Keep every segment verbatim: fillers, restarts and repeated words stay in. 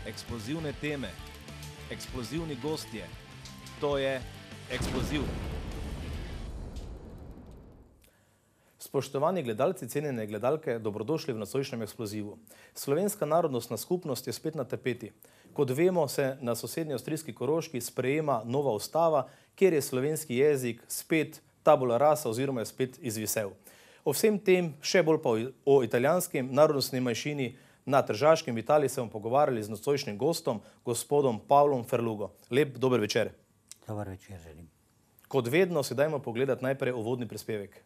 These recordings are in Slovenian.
eksplozivne teme, eksplozivni gostje. To je Eksploziv. Spoštovani gledalci, cenjene gledalke, dobrodošli v nocojšnjem Eksplozivu. Slovenska narodnostna skupnost je spet na tapeti. Kot vemo, se na sosednji avstrijski Koroški sprejema nova ustava, kjer je slovenski jezik spet tabula rasa oziroma je spet izvisel. O vsem tem, še bolj pa o italijanskem narodnostni manjšini na Tržaškem v Italiji se bomo pogovarjali z nocojšnjim gostom, gospodom Pavlom Ferlugo. Lep dober večer. Dobar večer želim. Kot vedno si dajmo pogledati najprej uvodni prispevek.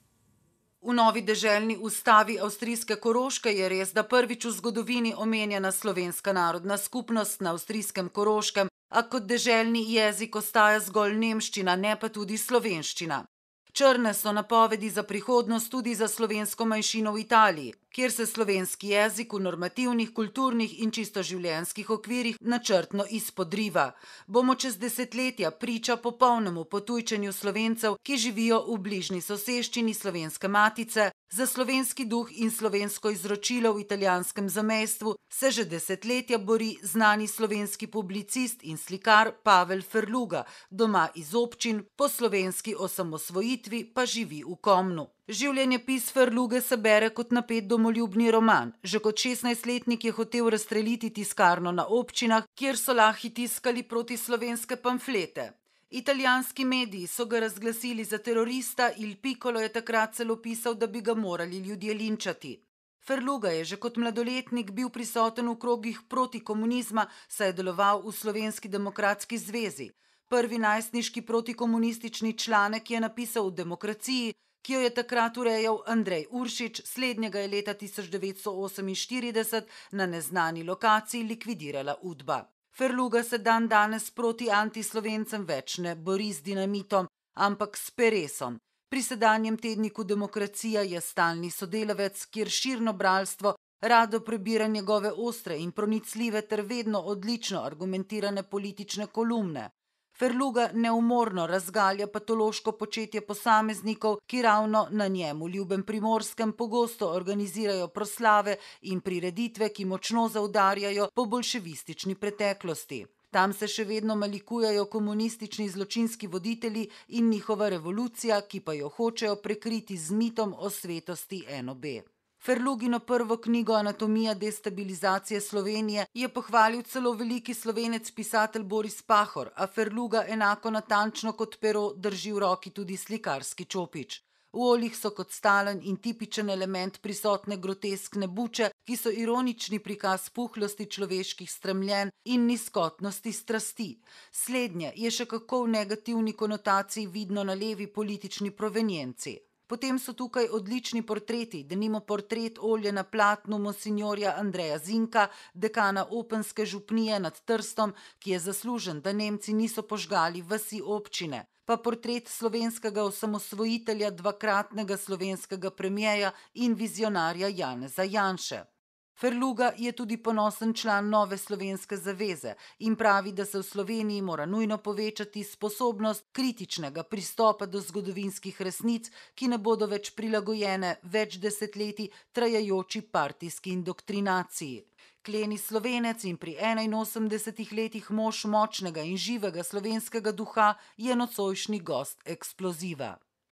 V novi deželni ustavi avstrijske Koroške je res, da prvič v zgodovini omenjena slovenska narodna skupnost na avstrijskem Koroškem, a kot deželni jezik ostaja zgolj nemščina, ne pa tudi slovenščina. Črne so napovedi za prihodnost tudi za slovensko manjšino v Italiji, kjer se slovenski jezik v normativnih, kulturnih in čisto življenjskih okvirih načrtno izpodriva. Bomo čez desetletja priča popolnemu potujčenju Slovencev, ki živijo v bližnji soseščini slovenske matice. Za slovenski duh in slovensko izročilo v italijanskem zamejstvu se že desetletja bori znani slovenski publicist in slikar Pavel Ferluga, doma iz občin, po slovenski osamosvojitvi pa živi v Komnu. Življenjepis Ferluge se bere kot napet domoljubni roman. Že kot šestnajstletnik je hotel razstreliti tiskarno na občinah, kjer so lahi tiskali protislovenske pamflete. Italijanski mediji so ga razglasili za terorista, Il Piccolo je takrat celo pisal, da bi ga morali ljudje linčati. Ferluga je že kot mladoletnik bil prisoten v krogih proti komunizma, saj je deloval v Slovenski demokratski zvezi. Prvi najstniški protikomunistični članek je napisal v Demokraciji, ki jo je takrat urejal Andrej Uršič, slednjega je leta tisoč devetsto oseminštirideset na neznani lokaciji likvidirala Udba. Ferluga se dan danes proti antislovencem več ne bori z dinamitom, ampak s peresom. Pri sedanjem tedniku Demokracija je stalni sodelavec, kjer širno bralstvo rado prebira njegove ostre in pronicljive ter vedno odlično argumentirane politične kolumne. Ferluga neumorno razgalja patološko početje posameznikov, ki ravno na njemu ljubem Primorskem pogosto organizirajo proslave in prireditve, ki močno zaudarjajo po bolševistični preteklosti. Tam se še vedno malikujejo komunistični zločinski voditelji in njihova revolucija, ki pa jo hočejo prekriti z mitom o svetosti N O B. Ferlugino prvo knjigo Anatomija destabilizacije Slovenije je pohvalil celo veliki Slovenec pisatelj Boris Pahor, a Ferluga enako natančno kot pero drži v roki tudi slikarski čopič. V oljih so kot stalen in tipičen element prisotne groteskne buče, ki so ironični prikaz puhlosti človeških stremljenj in nizkotnosti strasti. Slednje je še kako v negativni konotaciji vidno na levi politični provenienci. Potem so tukaj odlični portreti, denimo portret olje na platnu monsinjorja Andreja Zinka, dekana Openske župnije nad Trstom, ki je zaslužen, da Nemci niso požgali vasi občine, pa portret slovenskega osamosvojitelja, dvakratnega slovenskega premijeja in vizionarja Janeza Janše. Ferluga je tudi ponosen član Nove slovenske zaveze in pravi, da se v Sloveniji mora nujno povečati sposobnost kritičnega pristopa do zgodovinskih resnic, ki ne bodo več prilagojene več desetletij trajajoči partijski indoktrinaciji. Kleni Slovenec in pri enainosemdesetih letih mož močnega in živega slovenskega duha je nocojšnji gost Eksploziva.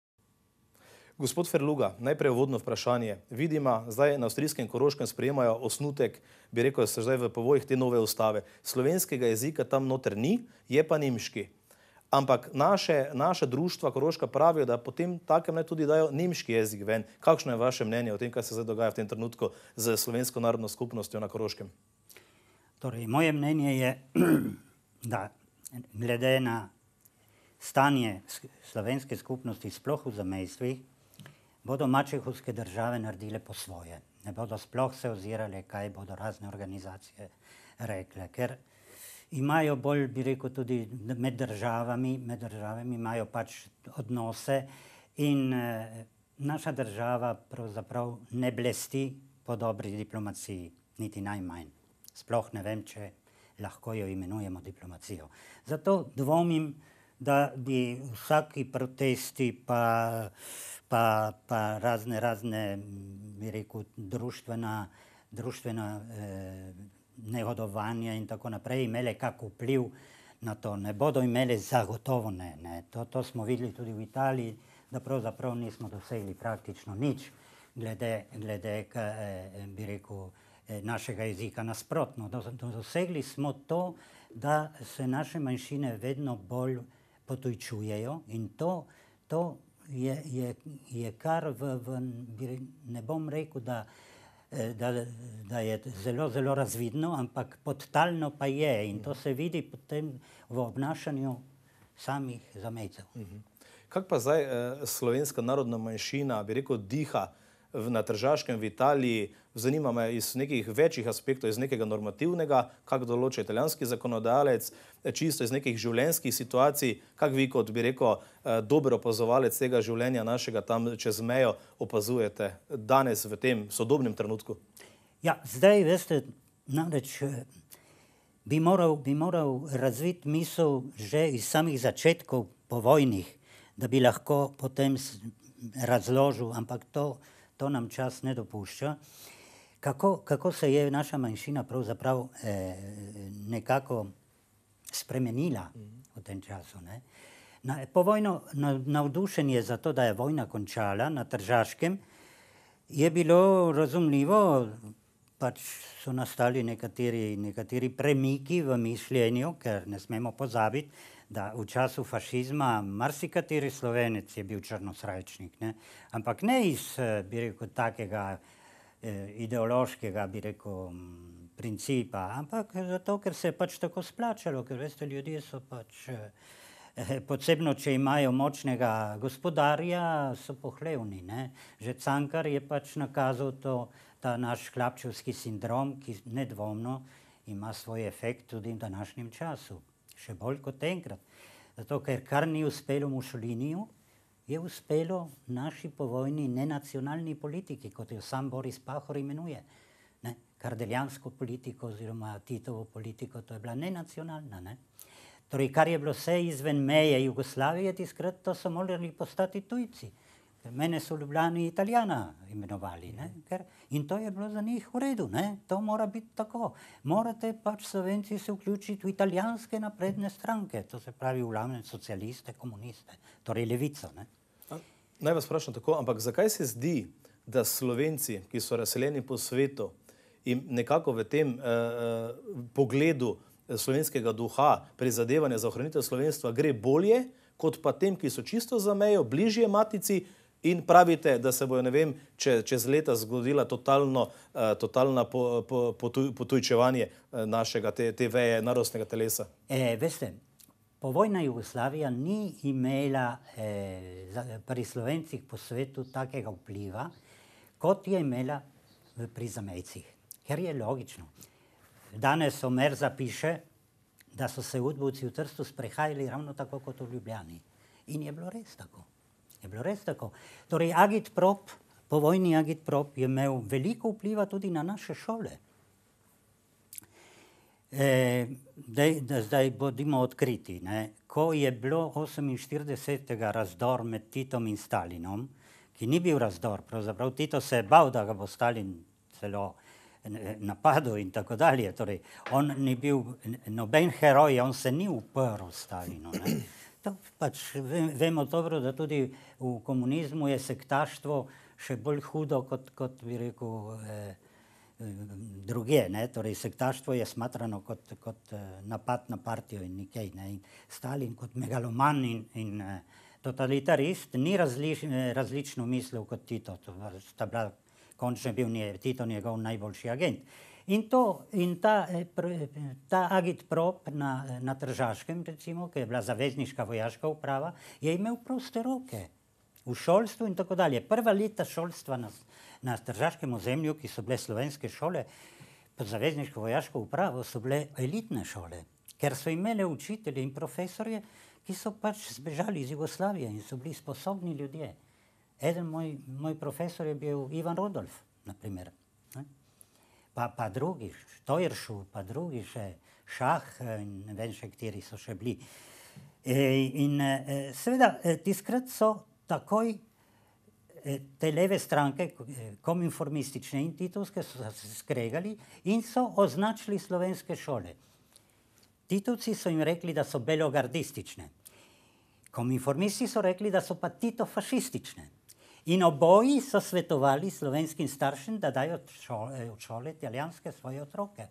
Gospod Ferluga, najprej uvodno vprašanje. Vidimo, zdaj na avstrijskem Koroškem sprejemajo osnutek, bi rekel, da so zdaj v povojih te nove ustave. Slovenskega jezika tam noter ni, je pa nemški. Ampak naše, naše društva Koroška pravijo, da potem takem ne tudi dajo nemški jezik ven. Kakšno je vaše mnenje o tem, kaj se zdaj dogaja v tem trenutku z slovensko narodno skupnostjo na Koroškem? Torej, moje mnenje je, da glede na stanje slovenske skupnosti sploh v zamejstvih, bodo mačehovske države naredile po svoje. Ne bodo sploh se ozirale, kaj bodo razne organizacije rekle, ker imajo bolj, bi rekel, tudi med državami, med državami imajo pač odnose in eh, naša država pravzaprav ne blesti po dobri diplomaciji, niti najmanj. Sploh ne vem, če lahko jo imenujemo diplomacijo. Zato dvomim, da bi vsaki protesti pa Pa, pa razne, razne, bi rekel, društvena, društvena eh, negodovanja in tako naprej imele kak vpliv na to. Ne bodo imele zagotovo ne. ne. To, to smo videli tudi v Italiji, da pravzaprav nismo dosegli praktično nič glede, glede k, eh, bi rekel, eh, našega jezika. Nasprotno, do, do, dosegli smo to, da se naše manjšine vedno bolj potujčujejo in to, to je, je, je kar v, v, ne bom rekel, da Da, da je zelo, zelo razvidno, ampak podtalno pa je in to se vidi potem v obnašanju samih zamejcev. Kako pa zdaj eh, slovenska narodna manjšina, bi rekel, diha v, na Tržaškem v Italiji? Zanima me iz nekih večjih aspektov, iz nekega normativnega, kako določa italijanski zakonodajalec, čisto iz nekih življenjskih situacij, kako vi kot, bi rekel, eh, dober opazovalec tega življenja našega tam čez mejo opazujete danes v tem sodobnem trenutku? Ja, zdaj, veste, namreč bi moral, bi moral razviti misel že iz samih začetkov povojnih, da bi lahko potem razložil, ampak to, to nam čas ne dopušča. Kako, kako se je naša manjšina pravzaprav eh, nekako spremenila v tem času. Ne? Na, povojno na, navdušenje za to, da je vojna končala na Tržaškem, je bilo razumljivo, pač so nastali nekateri, nekateri premiki v mišljenju, ker ne smemo pozabiti, da v času fašizma marsikateri Slovenec je bil črnosrajčnik, ne? Ampak ne iz, bi rekel, takega ideološkega, bi rekel, principa, ampak zato, ker se je pač tako splačalo, ker veste, ljudje so pač, eh, posebno, če imajo močnega gospodarja, so pohlevni, ne. Že Cankar je pač nakazal to, ta naš hlapčevski sindrom, ki nedvomno ima svoj efekt tudi v današnjem času. Še bolj kot enkrat. Zato, ker kar ni uspelo Mussoliniju, je uspelo naši povojni nenacionalni politiki, kot jo sam Boris Pahor imenuje. Ne? Kardeljansko politiko oziroma Titovo politiko, to je bila nenacionalna. Ne? Torej, kar je bilo vse izven meje Jugoslavije, tiskrat to so morali postati tujci. Ker mene so v Ljubljani Italijana imenovali. Ne? Ker, in to je bilo za njih v redu. Ne? To mora biti tako. Morate pač Slovenci se vključiti v italijanske napredne stranke, to se pravi v glavnem socialiste, komuniste, torej levico. Ne? Naj vas vprašam tako, ampak zakaj se zdi, da Slovenci, ki so razseljeni po svetu in nekako v tem eh, pogledu slovenskega duha, prizadevanja za ohranitev slovenstva gre bolje, kot pa tem, ki so čisto za mejo, bližje matici in pravite, da se bojo, ne vem, če, čez leta zgodila totalno, eh, totalna po, po, potuj, potujčevanje našega, te, te veje narodnega telesa? E, veste, povojna Jugoslavija ni imela eh, pri Slovencih po svetu takega vpliva, kot je imela pri zamejcih. Ker je logično. Danes Omer zapiše, da so se udbovci v Trstu sprehajali ravno tako kot v Ljubljani. In je bilo res tako. Je bilo res tako. Torej, agitprop, povojni agitprop je imel veliko vpliva tudi na naše šole. E, dej, da zdaj bodimo odkriti. Ne? Ko je bilo oseminštiridesetega razdor med Titom in Stalinom, ki ni bil razdor, pravzaprav Tito se je bal, da ga bo Stalin celo napadel in tako dalje. Torej, on ni bil noben heroj, on se ni uprl Stalinu. Ne? To pač vemo dobro, da tudi v komunizmu je sektaštvo še bolj hudo, kot, kot bi rekel, eh, druge. Ne? Torej, sektaštvo je smatrano kot, kot napad na partijo in nekaj. Ne? In Stalin kot megaloman in, in totalitarist ni različ, različno mislil kot Tito. To sta bila končno bil Tito njegov najboljši agent. In, to, in ta, ta agitprop na, na Tržaškem, recimo, ki je bila zavezniška vojaška uprava, je imel proste roke v šolstvu in tako dalje. Prva leta šolstva na, na Tržaškem ozemlju, ki so bile slovenske šole, pod zavezniško vojaško upravo so bile elitne šole, ker so imele učitelje in profesorje, ki so pač zbežali iz Jugoslavije in so bili sposobni ljudje. Eden moj, moj profesor je bil Ivan Rodolf, na primer. Pa, pa drugi, Štojršu, pa drugi še Šah, ne vem še, kateri so še bili. E, in e, seveda, tiskrat so takoj te leve stranke, kominformistične in titovske, so se skregali in so označili slovenske šole. Titovci so jim rekli, da so belogardistične. Kominformisti so rekli, da so pa titofašistične. In oboji so svetovali slovenskim staršem, da dajo v šole italijanske svoje otroke.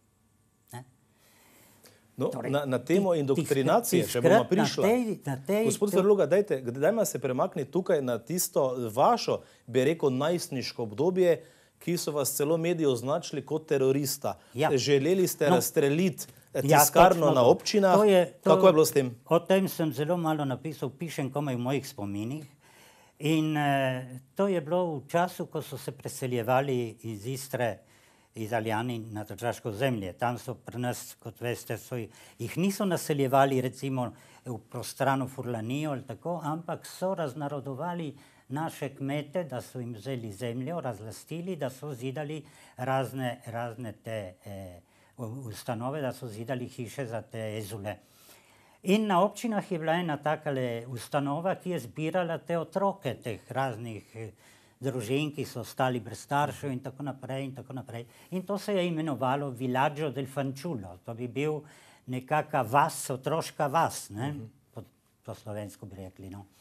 No, na, na temo indoktrinacije, če bomo prišla. Tej, tej, Gospod Ferluga, dajte, dajmo se premakniti tukaj na tisto vašo, bi rekel, najstniško obdobje, ki so vas celo mediji označili kot terorista. Ja. Želeli ste no, razstreliti tiskarno ja, na občinah. To je, to, Kako je bilo s tem? O tem sem zelo malo napisal, pišem komaj v mojih spominih. In eh, to je bilo v času, ko so se preseljevali iz Istre Italijani na tržaško zemlje. Tam so pri nas, kot veste, so jih niso naseljevali recimo v prostrano Furlanijo ali tako, ampak so raznarodovali naše kmete, da so jim vzeli zemljo, razlastili, da so zidali razne, razne te eh, ustanove, da so zidali hiše za te ezule. In na občinah je bila ena takale ustanova, ki je zbirala te otroke, teh raznih eh, družin, ki so ostali brez staršev in tako naprej in tako naprej. In to se je imenovalo Villaggio del Fanciullo. To bi bil nekaka vas, otroška vas, ne? Uh-huh. Po, po slovensko bi rekli, no.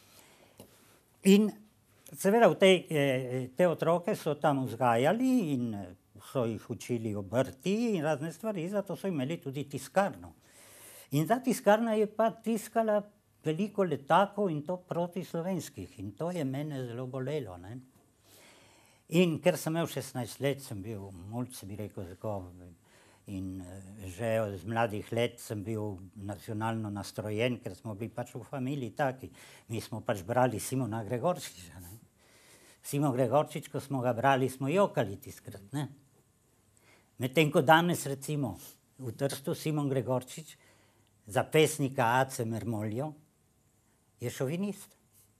In seveda v tej, eh, te otroke so tam vzgajali in so jih učili obrti in razne stvari, zato so imeli tudi tiskarno. In ta tiskarna je pa tiskala veliko letakov in to proti slovenskih. In to je mene zelo bolelo, ne. In ker sem imel šestnajst let, sem bil mulj, bi rekel, tako, in že z mladih let sem bil nacionalno nastrojen, ker smo bili pač v familiji taki. Mi smo pač brali Simona Gregorčiča. Ne? Simon Gregorčič, ko smo ga brali, smo jokali tiskrat. Ne? Medtem ko danes, recimo, v Trstu Simon Gregorčič za pesnika Ace Mermoljo je šovinist,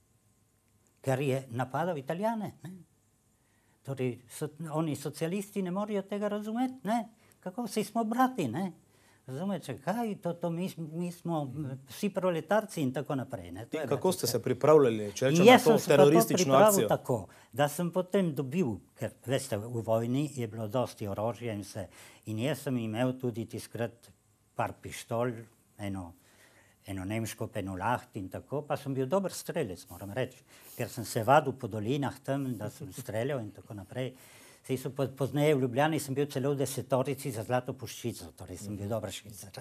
ker je napadal Italijane. Ne? Torej, so, oni socialisti ne morajo tega razumeti, ne? Kako vsi smo brati, ne? Razumete, kaj, to, to mi, mi smo vsi proletarci in tako naprej. Ne? In kako ste se pripravljali, če rečem na to teroristično akcijo? Tako, da sem potem dobil, ker veste, v vojni je bilo dosti orožja in vse. In jaz sem imel tudi tiskrat par pištol, eno, eno nemško penulaht in tako, pa sem bil dober strelec, moram reči, ker sem se vadil po dolinah tam, da sem streljal in tako naprej. Sej so po, pozneje v Ljubljani sem bil celo v desetorici za zlato puščico, torej sem bil dober švicar.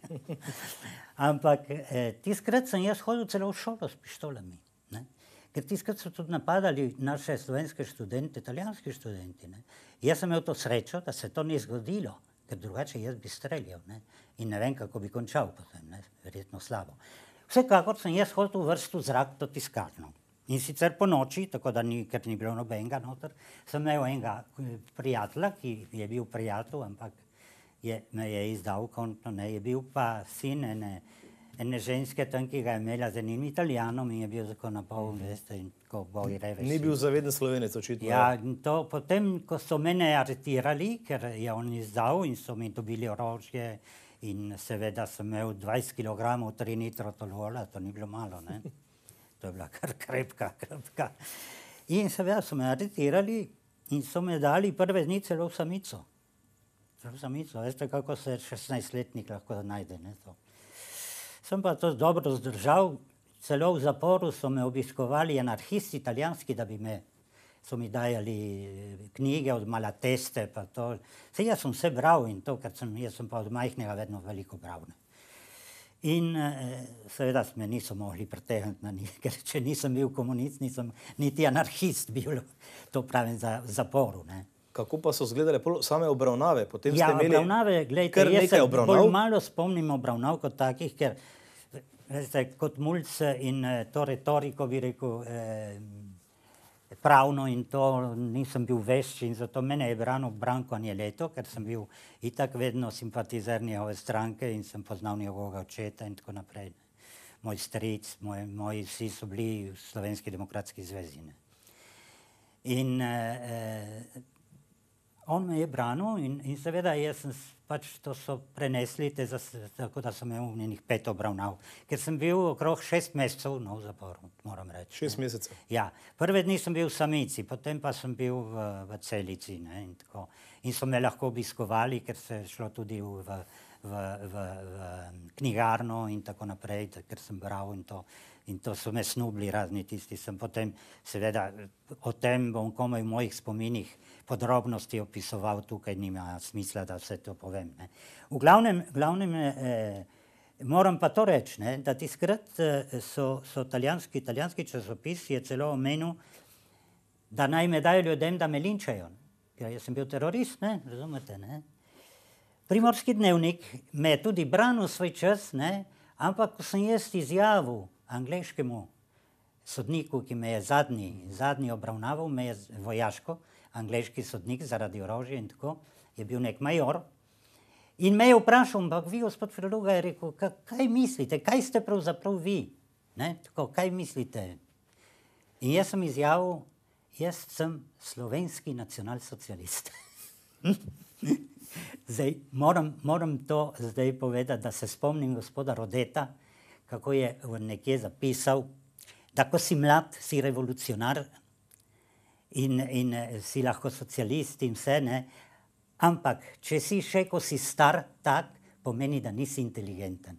Ampak eh, tiskrat sem jaz hodil celo v šolo s pištolami, ne? Ker tiskrat so tudi napadali naše slovenske študente, italijanski študenti, ne? Jaz sem imel to srečo, da se to ni zgodilo, ker drugače jaz bi streljal, ne? In ne vem, kako bi končal potem, ne? Verjetno slabo. Vsekakor sem jaz hodil v vrstu zrak to tiskarno. In sicer po noči, tako da ni, ker ni bilo nobenega noter, sem imel enega prijatelja, ki je bil prijatelj, ampak je, me je izdal kontno, ne, je bil pa sin ene, ene ženske tam, ki ga je imela z enim Italijanom in je bil tako na pol, veste, in tako boji reveši. Ni bil zaveden Slovenec, očitno. Ja, in to potem, ko so mene aretirali, ker je on izdal in so mi dobili orožje in seveda sem imel dvajset kilogramov trinitrotoluola, to ni bilo malo, ne. To je bila kar krepka, krepka. In seveda so me aretirali in so me dali prve dni celo v samico. Celo v samico, veste, kako se šestnajstletnik lahko najde, ne, to. Sem pa to dobro zdržal, celo v zaporu so me obiskovali anarhisti italijanski, da bi me, so mi dajali knjige od Malateste, pa to. Sej jaz sem vse bral in to, ker sem, jaz sem pa od majhnega vedno veliko bral, ne. In eh, seveda me niso mogli pretegniti na njih, ker če nisem bil komunist, nisem niti anarhist bil, to pravim, za zaporu, ne. Kako pa so izgledale same obravnave? Potem ja, ste imeli obravnave, gledajte, kar jaz nekaj se obravnav? bolj malo spomnim obravnav kot takih, ker veste, kot mulj in eh, to retoriko bi rekel, eh, pravno in to nisem bil vešč in zato mene je branil Branko Anjeletto, ker sem bil itak vedno simpatizer njegove stranke in sem poznal njegovega očeta in tako naprej. Moj stric, moji, moji vsi so bili v Slovenski demokratski zvezi. Ne. In, eh, On me je branil in, in seveda jaz sem pač to so prenesli, te zas, tako da sem imel njenih pet obravnav. Ker sem bil okrog šest mesecev no, v zaporu, moram reči. Šest mesecev? Ja. Prve dni sem bil v samici, potem pa sem bil v, v celici. Ne, in, tako. In so me lahko obiskovali, ker se je šlo tudi v, v, v, v, v knjigarno in tako naprej, ker sem bral in to. In to so me snubli razni tisti. Sem potem, seveda, o tem bom komaj v mojih spominih podrobnosti opisoval, tukaj nima smisla, da vse to povem. Ne. V glavnem, glavnem eh, moram pa to reči, ne, da tiskrat eh, so, so italijanski, italijanski časopis je celo omenil, da naj me dajo ljudem, da me linčajo. Ker jaz sem bil terorist, ne, razumete, ne. Primorski dnevnik me je tudi branil svoj čas, ne, ampak ko sem jaz izjavil angleškemu sodniku, ki me je zadnji, zadnji obravnaval, me je vojaško, angleški sodnik zaradi orožja in tako, je bil nek major. In me je vprašal, ampak vi, gospod Freluga, je rekel, kaj mislite, kaj ste pravzaprav vi? Ne? Tako, kaj mislite? In jaz sem izjavil, jaz sem slovenski nacionalsocialist. Zdaj, moram, moram to zdaj povedati, da se spomnim gospoda Rodeta, kako je nekje zapisal, da ko si mlad, si revolucionar in, in si lahko socialist in vse, ne? Ampak če si še, ko si star, tak, pomeni, da nisi inteligenten.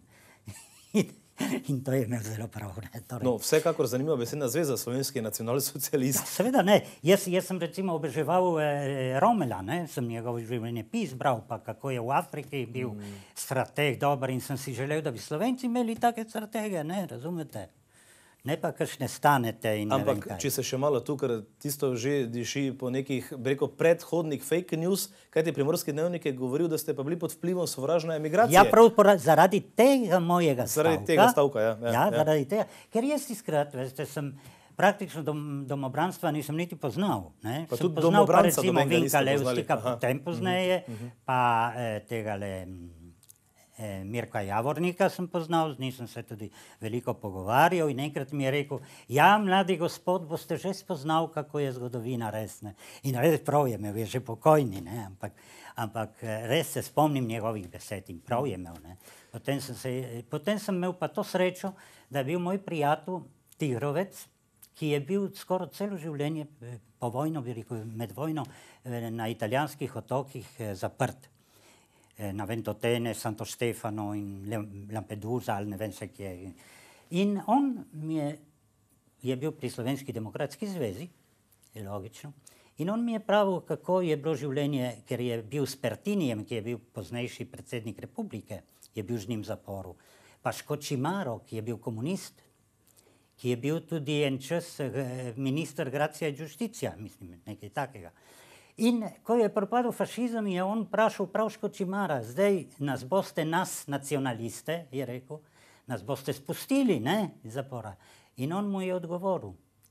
In to je imel zelo prav. Ne? Torej, No, vsekakor zanimiva besedna zveza, slovenski nacionalsocialist. seveda ne. Jaz, jaz sem recimo oboževal eh, Romela, ne? Sem njegov življenjepis bral, pa kako je v Afriki bil mm. strateg dober in sem si želel, da bi Slovenci imeli take stratege, ne, razumete? Ne pa kakšne stanete in ne vem Ampak, kaj. če se še malo tu, ker tisto že diši po nekih, bi rekel, predhodnih fake news, kajti Primorski dnevnik je govoril, da ste pa bili pod vplivom sovražne emigracije. Ja, prav pora- zaradi tega mojega stavka. Zaradi tega stavka, ja, ja, Ja, ja. zaradi tega. Ker jaz tiskrat, veste, sem praktično dom, domobranstva nisem niti poznal. Ne? Pa Sem tudi poznal pa domobranca recimo nobenega niste Vinka poznali. Levstika, Aha. potem pozneje, pa eh, tegale eh, Mirka Javornika sem poznal, z njim sem se tudi veliko pogovarjal in enkrat mi je rekel, ja, mladi gospod, boste že spoznal, kako je zgodovina res. Ne? In res prav je imel, je že pokojni, ne? Ampak, ampak eh, res se spomnim njegovih besed in prav je imel. Ne? Potem sem, se, potem sem imel pa to srečo, da je bil moj prijatelj Tigrovec, ki je bil skoraj celo življenje eh, po vojno, bi rekel, med vojno eh, na italijanskih otokih eh, zaprt. Eh, na Ventotene, Santo Stefano in Le- Lampedusa ali ne vem se kje. In on mi je, je bil pri Slovenski demokratski zvezi, je logično, in on mi je pravil, kako je bilo življenje, ker je bil s Pertinijem, ki je bil poznejši predsednik republike, je bil z njim v zaporu. Pa Škočimaro, ki je bil komunist, ki je bil tudi en čas eh, minister Gracia e Giustizia, mislim, nekaj takega. In ko je propadel fašizem, je on vprašal prav Škočimara, zdaj nas boste, nas nacionaliste, je rekel, nas boste spustili, ne, iz zapora. In on mu je odgovoril,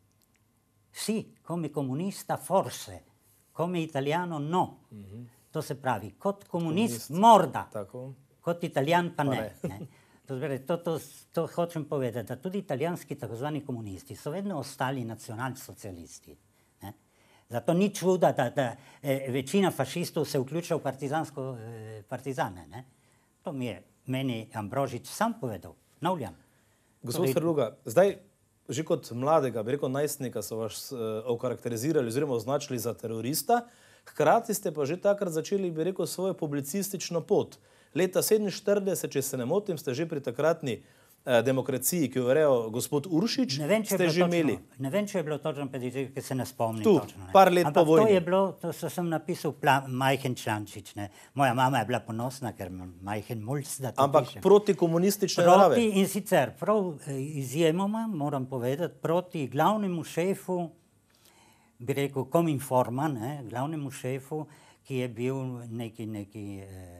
si, come comunista forse, come italiano no. Mm-hmm. To se pravi, kot komunist, komunist. morda, Tako. kot italijan pa, pa ne. ne. ne. To, to, to, to hočem povedati, da tudi italijanski tako zvani komunisti so vedno ostali nacionalsocialisti. Zato ni čuda, da, da eh, večina fašistov se vključila v partizansko, eh, partizane. Ne? To mi je meni Ambrožič sam povedal, Novljan. Gospod Freluga, zdaj že kot mladega, bi rekel najstnika, so vas uh, okarakterizirali oziroma označili za terorista, hkrati ste pa že takrat začeli, bi rekel, svojo publicistično pot. Leta sedeminštirideset, če se ne motim, ste že pri takratni uh, demokraciji, ki jo urejal gospod Uršič, Ne vem, če je ste bilo že točno, imeli. ne vem, če je bilo točno petdeset, ker se ne spomnim Tu, točno. Ne. par let Ampak po vojni. to je bilo, to so sem napisal pla, majhen člančič. Ne. Moja mama je bila ponosna, ker imam majhen mulc, da to Ampak pišem. protikomunistične narave. Proti, in sicer prav eh, izjemoma, moram povedati, proti glavnemu šefu, bi rekel, Kominforma, ne, glavnemu šefu, ki je bil neki, neki eh,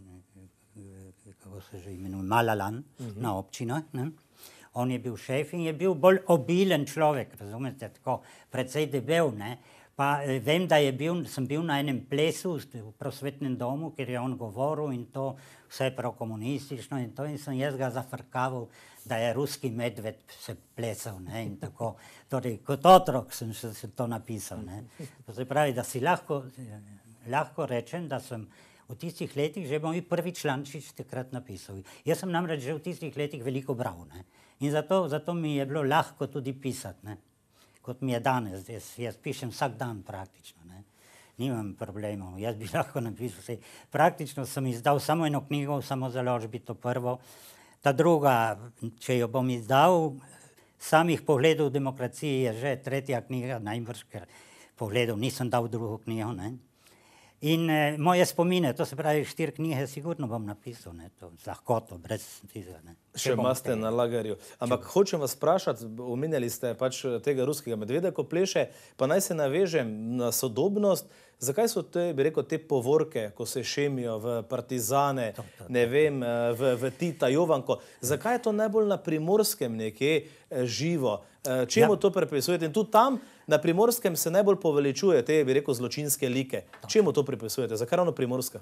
kako se že imenuje, Malalan uh-huh. na občinah. Ne. On je bil šef in je bil bolj obilen človek, razumete, tako precej debel, ne. Pa eh, vem, da je bil, sem bil na enem plesu v prosvetnem domu, kjer je on govoril in to vse prav komunistično in to in sem jaz ga zafrkaval, da je ruski medved se plesal, ne, in tako. Torej, kot otrok sem se, se to napisal, ne. To se pravi, da si lahko lahko rečem, da sem v tistih letih že moj prvi člančič takrat napisal. Jaz sem namreč že v tistih letih veliko bral, ne? In zato, zato mi je bilo lahko tudi pisati, ne? Kot mi je danes. Jaz, jaz pišem vsak dan praktično, ne? Nimam problemov. Jaz bi lahko napisal vse. Praktično sem izdal samo eno knjigo v samozaložbi, to prvo. Ta druga, če jo bom izdal, samih pogledov v demokraciji je že tretja knjiga, najbrž, ker pogledov nisem dal drugo knjigo, ne? In eh, moje spomine, to se pravi štiri knjige, sigurno bom napisal, ne, to z lahkoto, brez tizga, ne. Še imate na lagerju. Ampak hočem vas vprašati, omenjali ste pač tega ruskega medveda, ko pleše, pa naj se navežem na sodobnost. Zakaj so te, bi rekel, te povorke, ko se šemijo v partizane, to, to, to. ne vem, v, v Tita, Jovanko, zakaj je to najbolj na Primorskem nekje živo? Čemu ja. to pripisujete? In tudi tam na Primorskem se najbolj poveličuje te, bi rekel, zločinske like. To. Čemu to pripisujete? Zakaj ravno Primorska?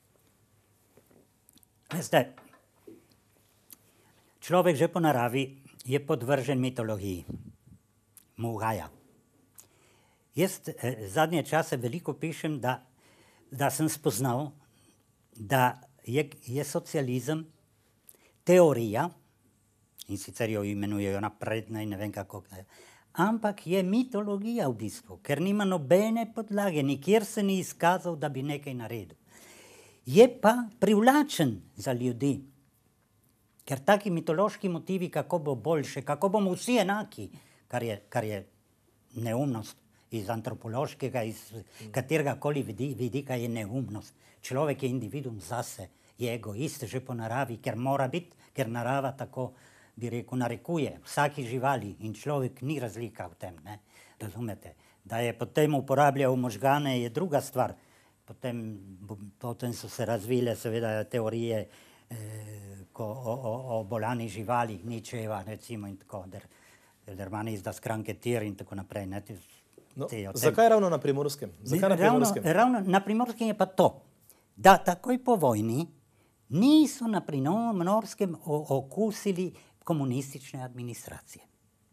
Veste, človek že po naravi je podvržen mitologiji. Mu ugaja. Jaz eh, zadnje čase veliko pišem, da, da sem spoznal, da je, je socializem teorija, in sicer jo imenujejo napredna in ne vem kako, ampak je mitologija v bistvu, ker nima nobene podlage, nikjer se ni izkazal, da bi nekaj naredil. Je pa privlačen za ljudi, ker taki mitološki motivi, kako bo boljše, kako bomo vsi enaki, kar je, kar je neumnost. Iz antropološkega, iz katerega koli vidika je neumnost. Človek je individuum zase, je egoist že po naravi, ker mora biti, ker narava tako, bi rekel, narekuje vsaki živali in človek ni razlika v tem, ne? Razumete? Da je potem uporabljal možgane, je druga stvar. Potem, potem so se razvile seveda teorije eh, ko, o, o, o bolanih živalih, Ničeva, recimo, in tako, der, der man izda skranke tir in tako naprej, ne? No, zakaj ravno na Primorskem? Zakaj na Primorskem? Ravno, ravno na Primorskem je pa to, da takoj po vojni niso na Primorskem okusili komunistične administracije.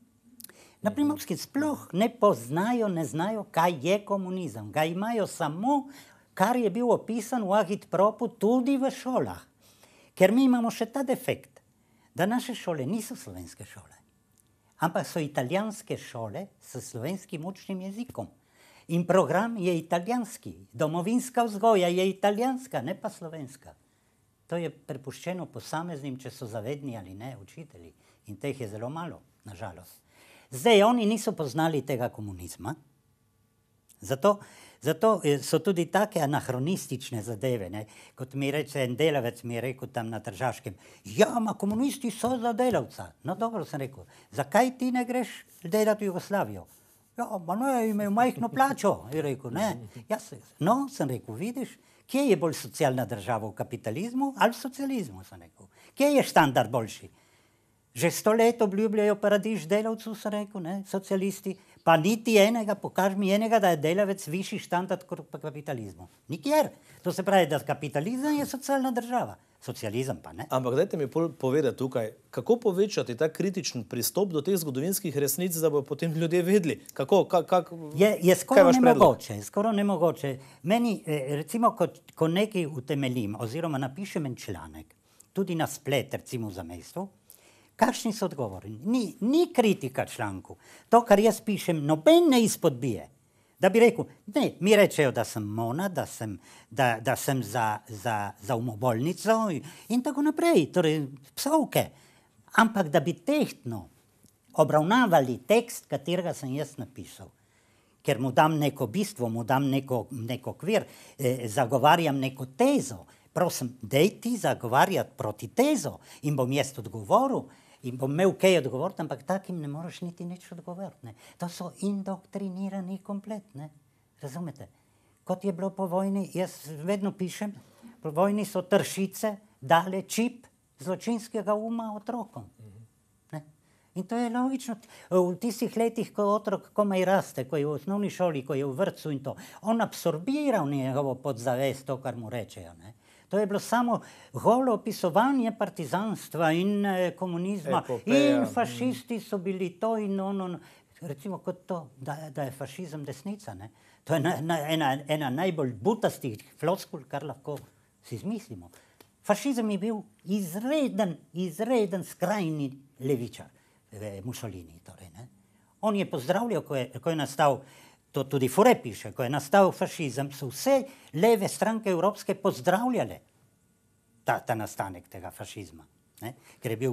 Na Primorskem sploh ne poznajo, ne znajo, kaj je komunizem. Ga imajo samo, kar je bil opisan v agitpropu tudi v šolah. Ker mi imamo še ta defekt, da naše šole niso slovenske šole, ampak so italijanske šole s slovenskim učnim jezikom. In program je italijanski. Domovinska vzgoja je italijanska, ne pa slovenska. To je prepuščeno posameznim, če so zavedni ali ne, učitelji. In teh je zelo malo, nažalost. Zdaj, oni niso poznali tega komunizma. Zato, zato so tudi take anahronistične zadeve, ne? Kot mi reče en delavec, mi je rekel tam na Tržaškem, ja, ma komunisti so za delavca. No dobro, sem rekel, zakaj ti ne greš delati v Jugoslavijo? Ja, ma ne, imajo majhno plačo, je rekel, ne. Ja, se, no, sem rekel, vidiš, kje je bolj socialna država, v kapitalizmu ali v socializmu, sem rekel. Kje je standard boljši? Že sto let obljubljajo paradiž delavcu, sem rekel, ne, socialisti, pa niti enega, pokaž mi enega, da je delavec višji standard kot v kapitalizmu. Nikjer. To se pravi, da kapitalizem je socialna država, socializem pa ne. Ampak dajte mi povedati tukaj, kako povečati ta kritičen pristop do teh zgodovinskih resnic, da bo potem ljudje vedeli, kako, kak, kak, je, je skoraj nemogoče, skoraj nemogoče. Meni, recimo, ko, ko nekaj utemeljim, oziroma napišem en članek, tudi na splet, recimo za mesto, kakšni so odgovori? Ni, ni kritika članku. To, kar jaz pišem, noben ne izpodbije. Da bi rekel, ne, mi rečejo, da sem mona, da sem, da, da sem za, za, za umobolnico in, in tako naprej, torej psovke. Ampak da bi tehtno obravnavali tekst, katerega sem jaz napisal, ker mu dam neko bistvo, mu dam neko, neko kvir, eh, zagovarjam neko tezo, prosim, dej ti zagovarjati proti tezo in bom jaz odgovoril, in bom imel kaj odgovoriti, ampak takim ne moraš niti nič odgovoriti, ne. To so indoktrinirani komplet, ne. Razumete? Kot je bilo po vojni, jaz vedno pišem, po vojni so Tršice dale čip zločinskega uma otrokom. Ne. In to je logično. V tistih letih, ko otrok komaj raste, ko je v osnovni šoli, ko je v vrtcu in to, on absorbira v njegovo podzavest to, kar mu rečejo, ne. To je bilo samo golo opisovanje partizanstva in eh, komunizma. Epopeja. In fašisti so bili to in ono, recimo kot to, da, da je fašizem desnica, ne. To je na, na, ena, ena najbolj butastih floskul, kar lahko si izmislimo. Fašizem je bil izreden, izreden skrajni levičar, Mussolini. Torej, ne. On je pozdravljal, ko je, ko je nastal, to tudi Fure piše, ko je nastal fašizem, so vse leve stranke evropske pozdravljale ta, ta nastanek tega fašizma. Ne? Ker je bil...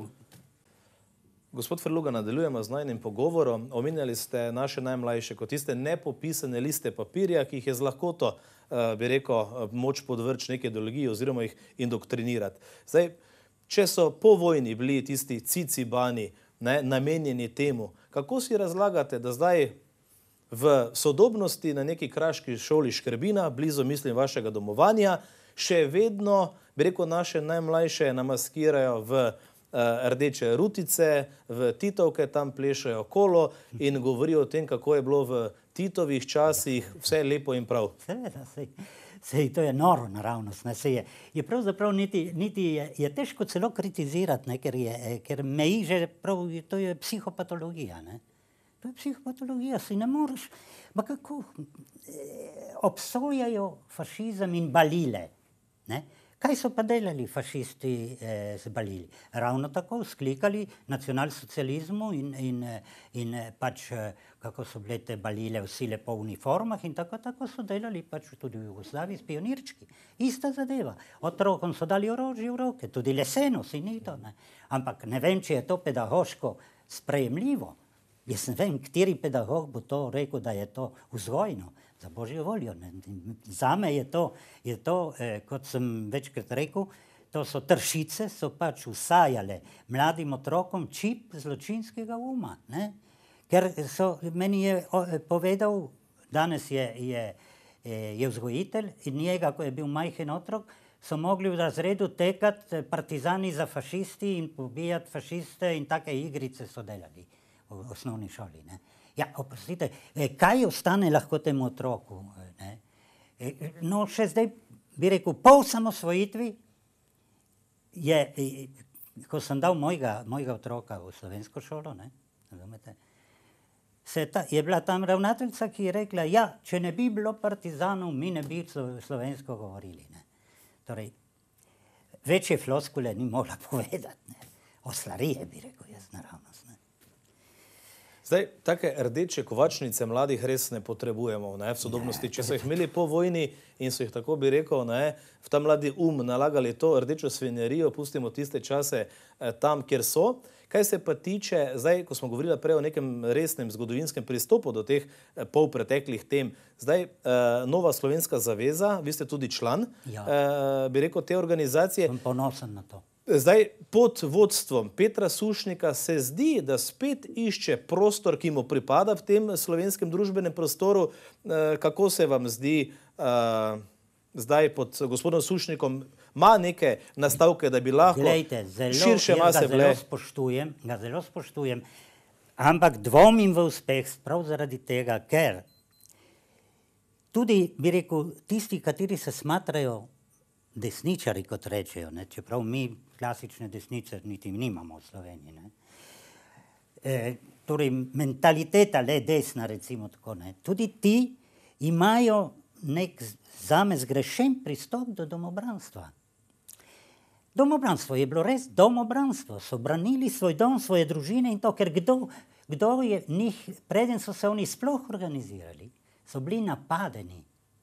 Gospod Ferluga, nadaljujemo z najnim pogovorom. Omenjali ste naše najmlajše kot tiste nepopisane liste papirja, ki jih je z lahkoto, bi rekel, moč podvrč neke ideologije oziroma jih indoktrinirati. Zdaj, če so po vojni bili tisti cicibani ne, namenjeni temu, kako si razlagate, da zdaj v sodobnosti na neki kraški šoli Škrbina, blizu, mislim, vašega domovanja, še vedno, bi rekel, naše najmlajše namaskirajo v rdeče rutice, v Titovke, tam plešajo kolo in govorijo o tem, kako je bilo v Titovih časih vse lepo in prav. Seveda, sej, sej to je noro naravnost. Ne, sej je, je pravzaprav niti, niti je, je težko celo kritizirati, ne, ker, je, ker meji že prav, to je psihopatologija. Ne. To je psihopatologija, si ne moreš, ma kako obsojajo fašizem in balile, ne. Kaj so pa delali fašisti eh, z balili? Ravno tako sklikali nacionalsocializmu in, in, in pač, kako so bile te balile vsi lepo v uniformah in tako, tako so delali pač tudi v Jugoslaviji s pionirčki. Ista zadeva. Otrokom so dali orožje v roke, tudi leseno, si ni to. Ne? Ampak ne vem, če je to pedagoško sprejemljivo. Jaz ne vem, kateri pedagog bo to rekel, da je to vzgojno. Za božjo voljo. Ne. Zame je to, je to eh, kot sem večkrat rekel, to so tršice, so pač vsajale mladim otrokom čip zločinskega uma. Ne. Ker so, meni je povedal, danes je, je, je vzgojitelj in njega, ko je bil majhen otrok, so mogli v razredu tekati partizani za fašisti in pobijati fašiste in take igrice so delali v osnovni šoli. Ne. Ja, oprostite, kaj ostane lahko temu otroku? Ne? No, še zdaj bi rekel, po osamosvojitvi je, ko sem dal mojega, mojega otroka v slovensko šolo, ne, razumete, se ta, je bila tam ravnateljica, ki je rekla, ja, če ne bi bilo partizanov, mi ne bi slovensko govorili. Ne. Torej, večje floskule ni mogla povedati. Ne. Oslarije, bi rekel jaz, naravnost. Ne. Zdaj, take rdeče kovačnice mladih res ne potrebujemo ne, v sodobnosti. Če so jih imeli po vojni in so jih, tako bi rekel, ne, v ta mladi um nalagali to rdečo svinjerijo, pustimo tiste čase eh, tam, kjer so. Kaj se pa tiče, zdaj, ko smo govorili prej o nekem resnem zgodovinskem pristopu do teh eh, polpreteklih tem, zdaj, eh, Nova slovenska zaveza, vi ste tudi član, ja. eh, bi rekel, te organizacije. Sem ponosen na to. Zdaj, pod vodstvom Petra Sušnika se zdi, da spet išče prostor, ki mu pripada v tem slovenskem družbenem prostoru. Kako se vam zdi uh, zdaj pod gospodom Sušnikom? Ma neke nastavke, da bi lahko Glejte, zelo, širše mase bile? Zelo spoštujem, ga zelo spoštujem, ampak dvomim v uspeh prav zaradi tega, ker tudi, bi rekel, tisti, kateri se smatrajo desničari, kot rečejo, ne? Čeprav mi klasične desnice niti nimamo v Sloveniji. Ne? E, torej, mentaliteta le desna, recimo tako, ne? Tudi ti imajo nek zame zgrešen pristop do domobranstva. Domobranstvo je bilo res domobranstvo, so branili svoj dom, svoje družine in to, ker kdo, kdo je njih, preden so se oni sploh organizirali, so bili napadeni.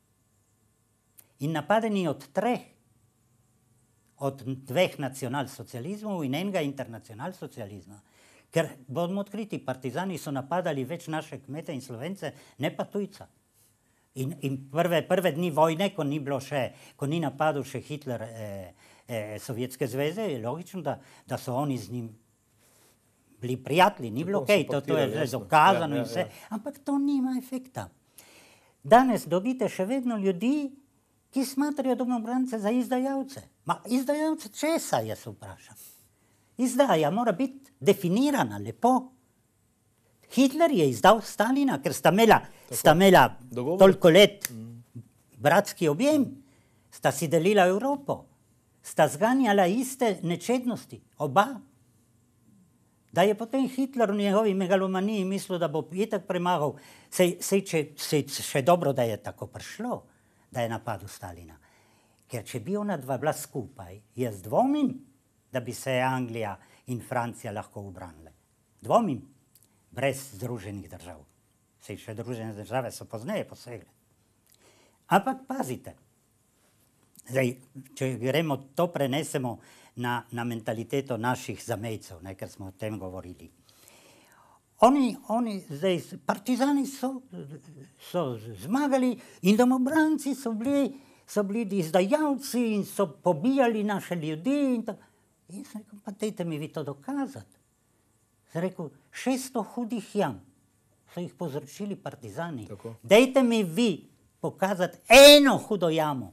In napadeni od treh, od dveh nacionalsocializmov in enega internacionalsocializma. Ker, bomo odkriti, partizani so napadali več naše kmete in Slovence, ne pa tujca. In, in prve, prve dni vojne, ko ni bilo še, ko ni napadel še Hitler eh, eh, Sovjetske zveze, je logično, da, da so oni z njim bili prijatelji, ni bilo okej, to, to je že dokazano ja, ja, ja. in vse, ampak to nima efekta. Danes dobite še vedno ljudi, ki smatrajo domobrance za izdajalce. Ma izdajalce česa, jaz vprašam? Izdaja mora biti definirana lepo. Hitler je izdal Stalina, ker sta imela, sta imela toliko let bratski objem, sta si delila Evropo, sta zganjala iste nečednosti, oba. Da je potem Hitler v njegovi megalomaniji mislil, da bo itak premagal, sej, sej, če, sej še dobro, da je tako prišlo, da je napadel Stalina. Ker če bi ona dva bila skupaj, jaz dvomim, da bi se Anglija in Francija lahko ubranile. Dvomim, brez Združenih držav. Sej še Združene države so pozneje posegle. Ampak pazite, zdaj, če gremo, to prenesemo na, na mentaliteto naših zamejcev, ne, ker smo o tem govorili. Oni, oni zdaj, partizani so, so zmagali in domobranci so bili, so bili izdajalci in so pobijali naše ljudi. In, in sem rekel, pa dejte mi vi to dokazati. Sem rekel, šeststo hudih jam so jih povzročili partizani. Tako. Dejte mi vi pokazati eno hudo jamo.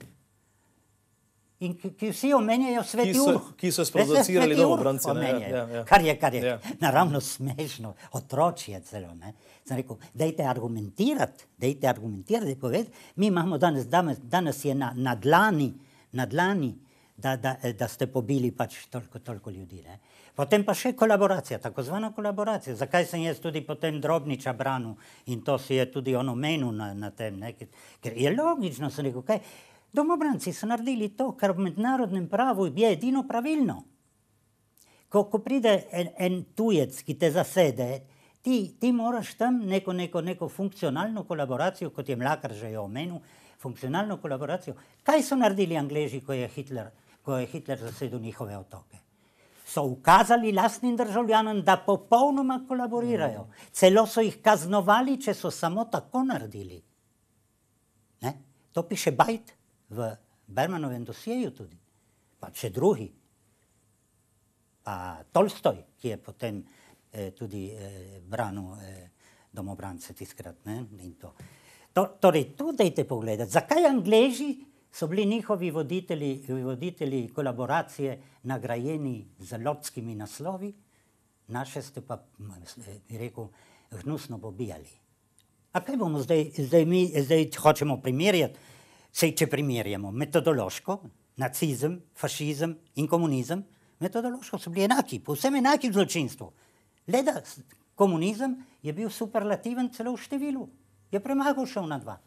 In ki, ki vsi omenjajo Sveti Urh. Ki so sprovocirali domobranci. Ja, ja, ja. Kar je, kar je ja. naravno smešno, otročje celo. Ne. Sem rekel, dejte argumentirati, dejte argumentirati, povedati. Mi imamo danes, danes, danes je na, na dlani, na dlani da, da, da ste pobili pač toliko, toliko ljudi. Ne. Potem pa še kolaboracija, tako zvana kolaboracija. Zakaj sem jaz tudi potem Drobniča branil in to si je tudi on omenil na, na tem. Ne. Ker je logično, sem rekel, kaj, domobranci so naredili to, kar v mednarodnem pravu je edino pravilno. Ko, ko pride en, en tujec, ki te zasede, ti, ti moraš tam neko, neko, neko funkcionalno kolaboracijo, kot je Mlakar že omenil, funkcionalno kolaboracijo. Kaj so naredili Angleži, ko je Hitler, ko je Hitler zasedel njihove otoke? So ukazali lastnim državljanom, da popolnoma kolaborirajo. Celo so jih kaznovali, če so samo tako naredili. Ne? To piše Bajt v Bermanovem dosjeju tudi, pa še drugi. Pa Tolstoj, ki je potem eh, tudi eh, branil eh, domobrance tiskrat. Ne? In to. To, torej, tu dejte pogledati, zakaj Angleži so bili njihovi voditelji, voditelji kolaboracije nagrajeni z lordskimi naslovi, naše ste pa, bi rekel, hnusno pobijali. A kaj bomo zdaj, zdaj mi zdaj hočemo primerjati? Sej, če primerjamo metodološko, nacizem, fašizem in komunizem, metodološko so bili enaki, povsem enaki v zločinstvu. Le da komunizem je bil superlativen celo v številu. Je premagal šel na dva.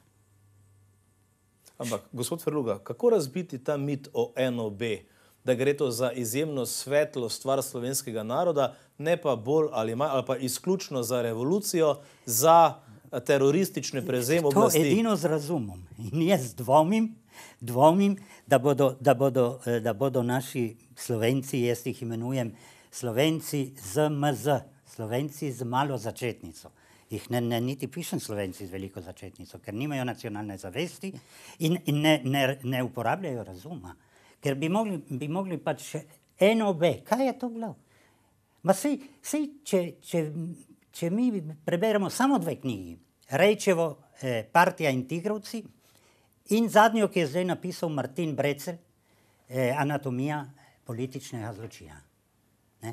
Ampak, gospod Ferluga, kako razbiti ta mit o en o be, da gre to za izjemno svetlo stvar slovenskega naroda, ne pa bolj ali, manj, ali pa izključno za revolucijo, za teroristične prevzem oblasti? To edino z razumom. In jaz dvomim, dvomim, da bodo, da bodo, da bodo naši Slovenci, jaz jih imenujem Slovenci z em z, Slovenci z malo začetnico. Jih ne, ne niti pišem Slovenci z veliko začetnico, ker nimajo nacionalne zavesti in, in ne, ne, ne uporabljajo razuma. Ker bi mogli, bi mogli pač en o be, kaj je to bilo? Ma sej, sej če, če, če mi preberemo samo dve knjigi, Rejčevo eh, Partija in tigrovci in zadnjo, ki je zdaj napisal Martin Brecelj, eh, Anatomija političnega zločina. Ne?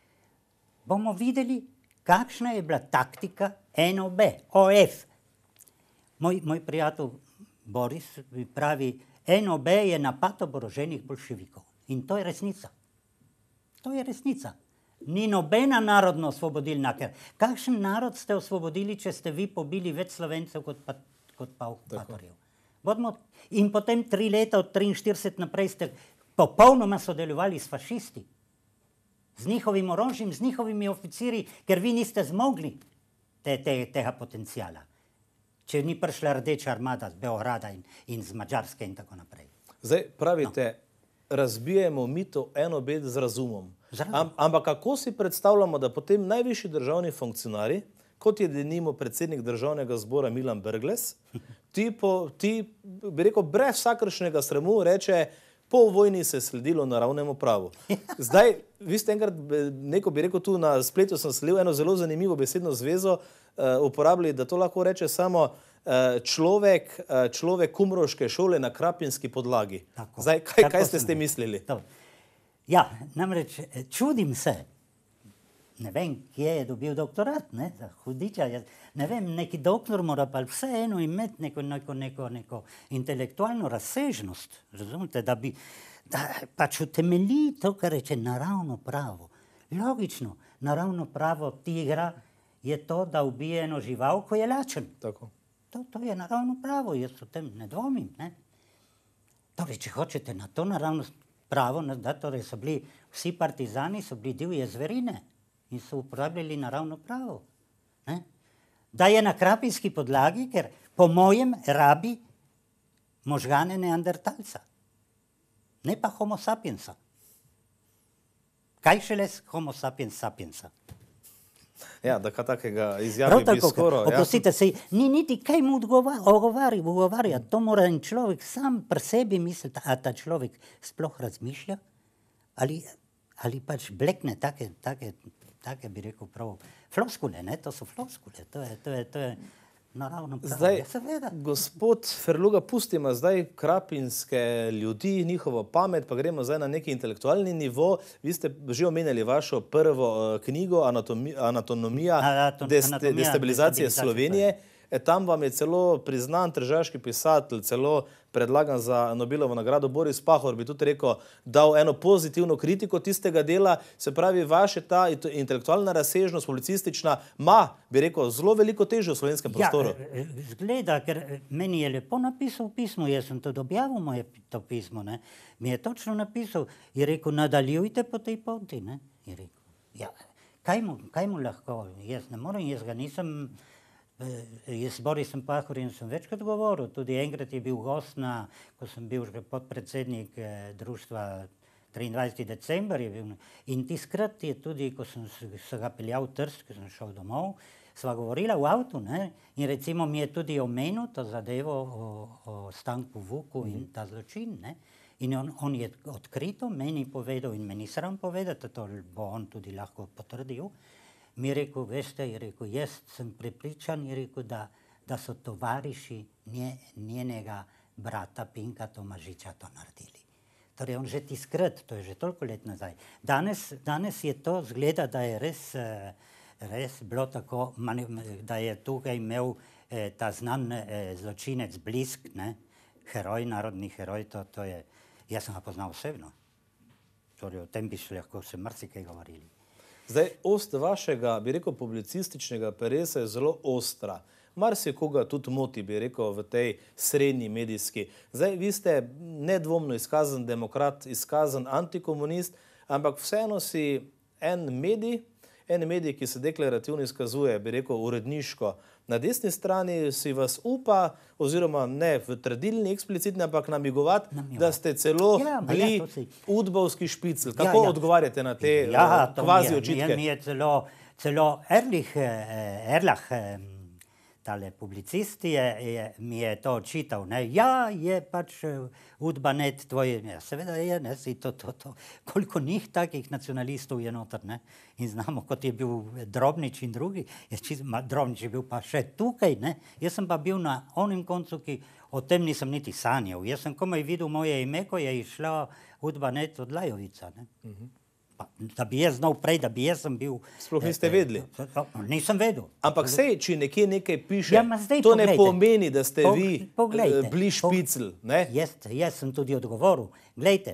Bomo videli, kakšna je bila taktika en o be, o ef. Moj, moj prijatelj Boris pravi, en o be je napad oboroženih bolševikov. In to je resnica. To je resnica. Ni nobena narodno osvobodilna, ker kakšen narod ste osvobodili, če ste vi pobili več Slovencev kot pa, kot pa okupatorjev. In potem tri leta od triinštirideset naprej ste popolnoma sodelovali s fašisti, z njihovim orožjem, z njihovimi oficiri, ker vi niste zmogli te, te, tega potencijala. Če ni prišla Rdeča armada z Beograda in, in z Madžarske in tako naprej. Zdaj pravite, no. Razbijemo mito en o be z razumom. Am, ampak kako si predstavljamo, da potem najvišji državni funkcionari, kot je denimo predsednik državnega zbora Milan Brglez, ti, po, ti bi rekel, brez vsakršnega sramu reče, po vojni se je sledilo naravnemu pravu. Zdaj, vi ste enkrat, neko bi rekel tu na spletu, sem sledil eno zelo zanimivo besedno zvezo, uh, uporabili, da to lahko reče samo uh, človek, uh, človek kumrovške šole na krapinski podlagi. Tako, Zdaj, kaj, kaj ste s tem mislili? To. Ja, namreč čudim se, ne vem, kje je dobil doktorat, ne, za hudiča, jaz, ne vem, neki doktor mora pa vseeno imeti neko, neko, neko, neko intelektualno razsežnost, razumete, da bi, da pač utemelji to, kar reče naravno pravo. Logično, naravno pravo tigra je to, da ubije eno žival, ko je lačen. Tako. To, to je naravno pravo, jaz o tem ne dvomim. Ne? Torej, če hočete na to naravno pravo, da torej so bili vsi partizani, so bili divje zverine in so uporabljali naravno pravo. Ne? Da je na krapinski podlagi, ker po mojem rabi možgane neandertalca, ne pa homo sapiensa. Kaj šele homo sapiens sapiensa? Ja, da kaj takega izjavi bi skoro. Oprostite, ja. Se ni niti kaj mu ogovarja, ogovarja. To mora en človek sam pri sebi misliti, a ta človek sploh razmišlja, ali, ali pač blekne take, take, take bi rekel prav, floskule, ne, to so floskule, to je, to je, to je naravno pravo. Zdaj, ja, seveda. Gospod Ferluga, pustimo zdaj krapinske ljudi, njihovo pamet, pa gremo zdaj na neki intelektualni nivo. Vi ste že omenjali vašo prvo uh, knjigo Anatomi, Anatomija, Anatom, dest, anatomija destabilizacije Slovenije. E, tam vam je celo priznan tržaški pisatelj, celo predlagan za Nobelovo nagrado Boris Pahor, bi tudi rekel, dal eno pozitivno kritiko tistega dela. Se pravi, vaša ta intelektualna razsežnost, publicistična, ima, bi rekel, zelo veliko težo v slovenskem prostoru. Ja, zgleda, ker meni je lepo napisal pismo, jaz sem tudi objavil moje to pismo, ne. Mi je točno napisal, je rekel, nadaljujte po tej poti, ne. Je rekel, ja, kaj mu, kaj mu lahko, jaz ne morem, jaz ga nisem... Jaz s Borisom Pahorjem sem večkrat govoril, tudi enkrat je bil gost na, ko sem bil že podpredsednik eh, društva triindvajseti december je bil, in tiskrat je tudi, ko sem se ga peljal v Trst, ko sem šel domov, sva govorila v avtu, ne, in recimo mi je tudi omenil to zadevo o, o Stanku Vuku in ta zločin, ne, in on, on je odkrito meni povedal in meni sram povedati, to bo on tudi lahko potrdil. Mi je rekel, veste, je rekel, jaz sem prepričan, je rekel, da, da so tovariši nje, njenega brata Pinka Tomažiča to naredili. Torej, on že tiskrat, to je že toliko let nazaj. Danes, danes je to, zgleda, da je res, res bilo tako, da je tukaj imel eh, ta znan eh, zločinec Blisk, ne, heroj, narodni heroj, to, to je, jaz sem ga poznal osebno. Torej, o tem bi se lahko se marsikaj govorili. Zdaj, ost vašega, bi rekel, publicističnega peresa je zelo ostra. Marsikoga tudi moti, bi rekel, v tej srednji medijski. Zdaj, vi ste nedvomno izkazan demokrat, izkazan antikomunist, ampak vseeno si en medij, en medij, ki se deklarativno izkazuje, bi rekel, uredniško. Na desni strani si vas upa, oziroma ne v trdilni, eksplicitni, ampak namigovati, da ste celo ja, bili ja, si... udbovski špicl. Kako ja, ja. odgovarjate na te ja, kvazi očitke? Mi je celo, celo Erlich, eh, Erlach, eh, tale publicist, je, je, mi je to očital. Ne? Ja, je pač udbanet tvoj, ja, seveda je, ne, si to, to, to. Koliko njih takih nacionalistov je noter, ne? In znamo, kot je bil Drobnič in drugi, je čist, ma, Drobnič je bil pa še tukaj, ne? Jaz sem pa bil na onem koncu, ki o tem nisem niti sanjal. Jaz sem komaj videl moje ime, ko je išla udbanet od Lajovica, ne? Uh-huh. Pa, da bi jaz znal prej, da bi jaz sem bil... Sploh niste vedeli? Nisem vedel. Ampak sej, če nekje nekaj piše, ja, zdaj, to poglejte. Ne pomeni, da ste Pog, vi poglejte, bili špicl, ne? Jaz, jaz sem tudi odgovoril. Glejte,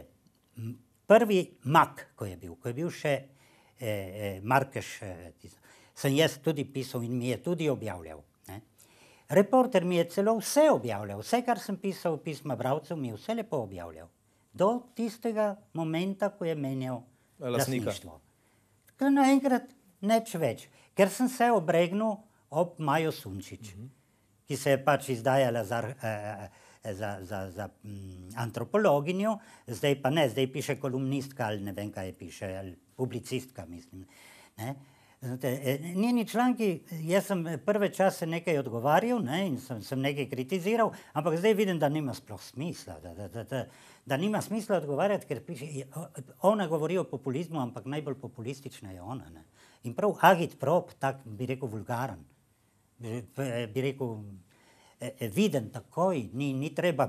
prvi mak, ko je bil, ko je bil še eh, eh, Markeš, eh, sem jaz tudi pisal in mi je tudi objavljal. Ne? Reporter mi je celo vse objavljal, vse, kar sem pisal v pisma bralcev, mi je vse lepo objavljal. Do tistega momenta, ko je menjal lastništvo. Tako naenkrat neč več, ker sem se obregnil ob Majo Sunčič, uh-huh. ki se je pač izdajala za, eh, za, za, za mm, antropologinjo, zdaj pa ne, zdaj piše kolumnistka ali ne vem, kaj piše, ali publicistka, mislim. Ne? Znate, njeni članki, jaz sem prve čase nekaj odgovarjal, ne, in sem, sem nekaj kritiziral, ampak zdaj vidim, da nima sploh smisla, da, da, da, da, da nima smisla odgovarjati, ker piše, ona govori o populizmu, ampak najbolj populistična je ona. Ne. In prav agitprop, tak bi rekel vulgaren, bi, bi rekel viden takoj, ni, ni treba,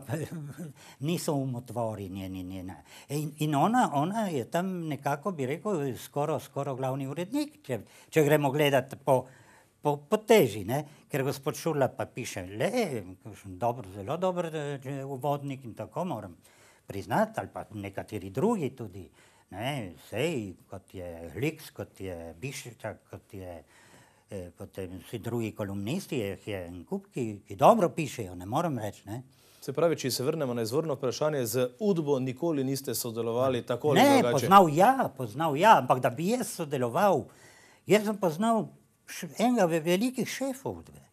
niso umotvori njeni, njene. In, in ona, ona je tam nekako, bi rekel, skoro, skoro glavni urednik, če, če gremo gledati po, po, po teži, ne? Ker gospod Šurla pa piše, le, dobro, zelo dober uvodnik in tako moram priznati, ali pa nekateri drugi tudi, Ne, sej, kot je Hliks, kot je Biščak, kot je eh, potem vsi drugi kolumnisti, jih je en kup, ki, ki dobro pišejo, ne morem reči, ne. Se pravi, če se vrnemo na izvorno vprašanje, z Udbo nikoli niste sodelovali tako ali Ne, drugače? poznal ja, poznal ja, ampak da bi jaz sodeloval, jaz sem poznal š- enega ve- velikih šefov Udbe.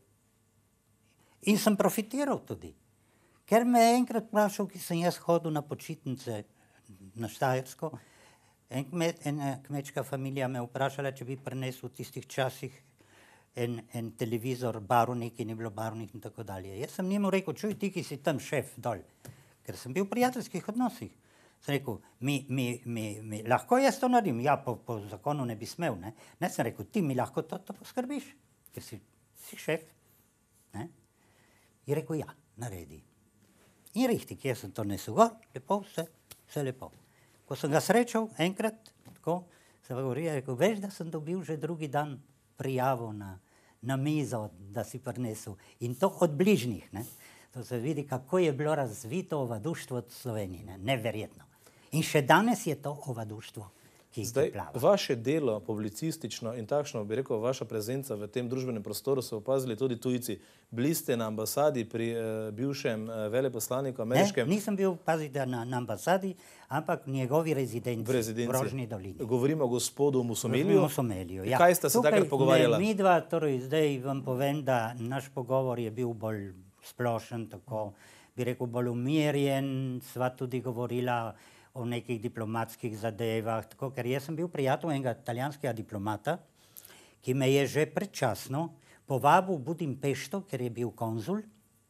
In sem profitiral tudi. Ker me je enkrat vprašal, ki sem jaz hodil na počitnice na Štajersko, en kmet, ena kmečka familija me vprašala, če bi prinesel v tistih časih en, en televizor, barvnik in je bilo barvnik in tako dalje. Jaz sem njemu rekel, čuj, ti, ki si tam šef dol, ker sem bil v prijateljskih odnosih. Sem rekel, mi, mi, mi, mi, lahko jaz to naredim? Ja, po, po zakonu ne bi smel, ne? Ne, sem rekel, ti mi lahko to, to poskrbiš, ker si, si šef, ne? Je rekel, ja, naredi. In richtig, jaz sem to nesel gor, lepo, vse, vse lepo. Ko sem ga srečal enkrat, tako, se govori, je rekel, veš, da sem dobil že drugi dan prijavo na, na mizo, da si prinesel. In to od bližnjih, ne. To se vidi, kako je bilo razvito ovaduštvo v Sloveniji, ne, neverjetno. In še danes je to ovaduštvo, ki, Zdaj, ki plava. vaše delo, publicistično in takšno, bi rekel, vaša prezenca v tem družbenem prostoru so opazili tudi tujci. Bili ste na ambasadi pri eh, bivšem eh, veleposlaniku Ne, ameriškem nisem bil, pazite, na, na ambasadi, ampak v njegovi rezidenci, v rezidenci. v Rožni dolini. Govorimo o gospodu Musomeliju. Musomeliju, ja. Kaj sta se Tukaj, takrat pogovarjala? Ne, midva, torej zdaj vam povem, da naš pogovor je bil bolj splošen, tako bi rekel, bolj umirjen, sva tudi govorila o nekih diplomatskih zadevah, tako, ker jaz sem bil prijatelj enega italijanskega diplomata, ki me je že predčasno povabil v Budimpešto, ker je bil konzul,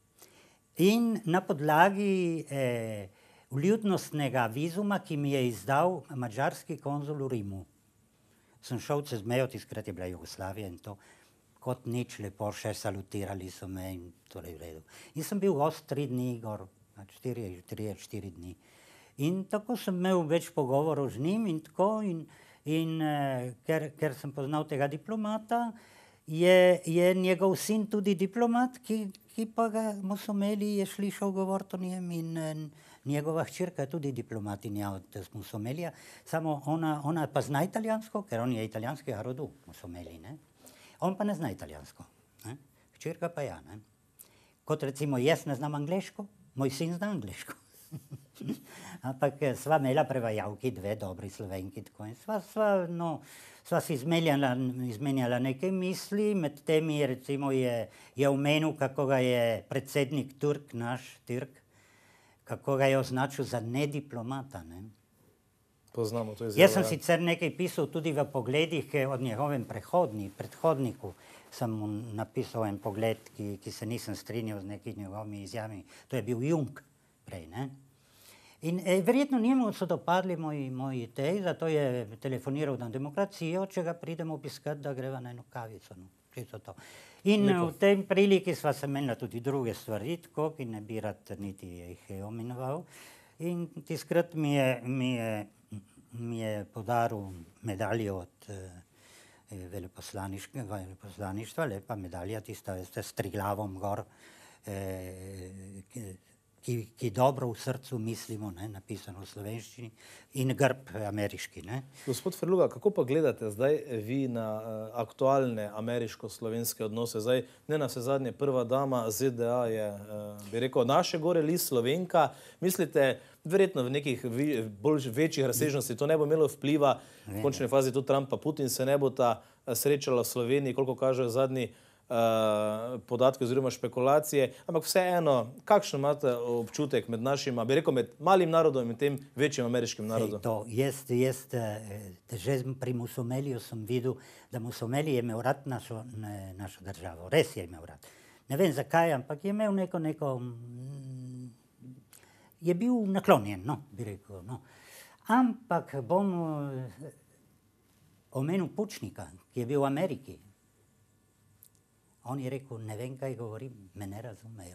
in na podlagi eh, vljudnostnega vizuma, ki mi je izdal madžarski konzul v Rimu. Sem šel čez mejo, tiskrat je bila Jugoslavija in to, kot nič lepo, še salutirali so me in torej v redu. In sem bil gost tri dni gor, štiri, tri, štiri dni. In tako sem imel več pogovorov z njim in tako, in, in eh, ker, ker sem poznal tega diplomata, je, je njegov sin tudi diplomat, ki, ki pa ga Musomeli je slišal govoriti o njem in eh, njegova hčerka je tudi diplomatinja od Musomelija, samo ona, ona pa zna italijansko, ker on je italijanskega rodu, Musomeli, ne? On pa ne zna italijansko, ne? Hčerka pa ja, ne? Kot recimo jaz ne znam angleško, moj sin zna angleško. Ampak eh, sva imela prevajalki, dve dobri Slovenki, tako in sva, sva, no, sva si izmenjala, izmenjala nekaj misli, med temi recimo je, je omenil, kako ga je predsednik Turk, naš Turk, kako ga je označil za nediplomata, ne. Poznamo to izjavo. Jaz sem sicer nekaj pisal tudi v pogledih eh, od njegovem prehodni, predhodniku, sem mu napisal en pogled, ki, ki se nisem strinjal z nekimi njegovimi izjavami, to je bil Jung prej, ne. In eh, verjetno njemu so dopadli moji, moji tej, zato je telefoniral na Demokracijo, če ga pridemo obiskati, da greva na eno kavico, no, čisto to. In Lepo. v tej priliki sva se menila tudi druge stvari, tako, ki ne bi rad niti jih omenoval. In tiskrat mi je, mi je, mi je podaril medaljo od eh, veleposlaniške- veleposlaništva, lepa medalja, tista, veste, s triglavom gor, eh, ki, ki, ki dobro v srcu mislimo, ne, napisano v slovenščini, in grb ameriški, ne. Gospod Ferluga, kako pa gledate zdaj vi na uh, aktualne ameriško-slovenske odnose? Zdaj, ne na vse zadnje, prva dama Z D A je, uh, bi rekel, naše gore list, Slovenka. Mislite, verjetno v nekih vi, bolj večjih razsežnosti to ne bo imelo vpliva, v končni fazi tudi Trump pa Putin se ne bo ta uh, srečala v Sloveniji, koliko kažejo zadnji Uh, podatke oziroma špekulacije, ampak vseeno, kakšen imate občutek med našima, bi rekel, med malim narodom in tem večjim ameriškim narodom? Ej, to, jaz, jaz, eh, že pri Musomeliju sem videl, da Musomeli je imel rad našo, ne, našo državo, res je imel rad. Ne vem zakaj, ampak je imel neko, neko, mm, je bil naklonjen, no, bi rekel, no. Ampak bom eh, omenil Pučnika, ki je bil v Ameriki. On je rekel, ne vem, kaj govorim, me ne razumejo.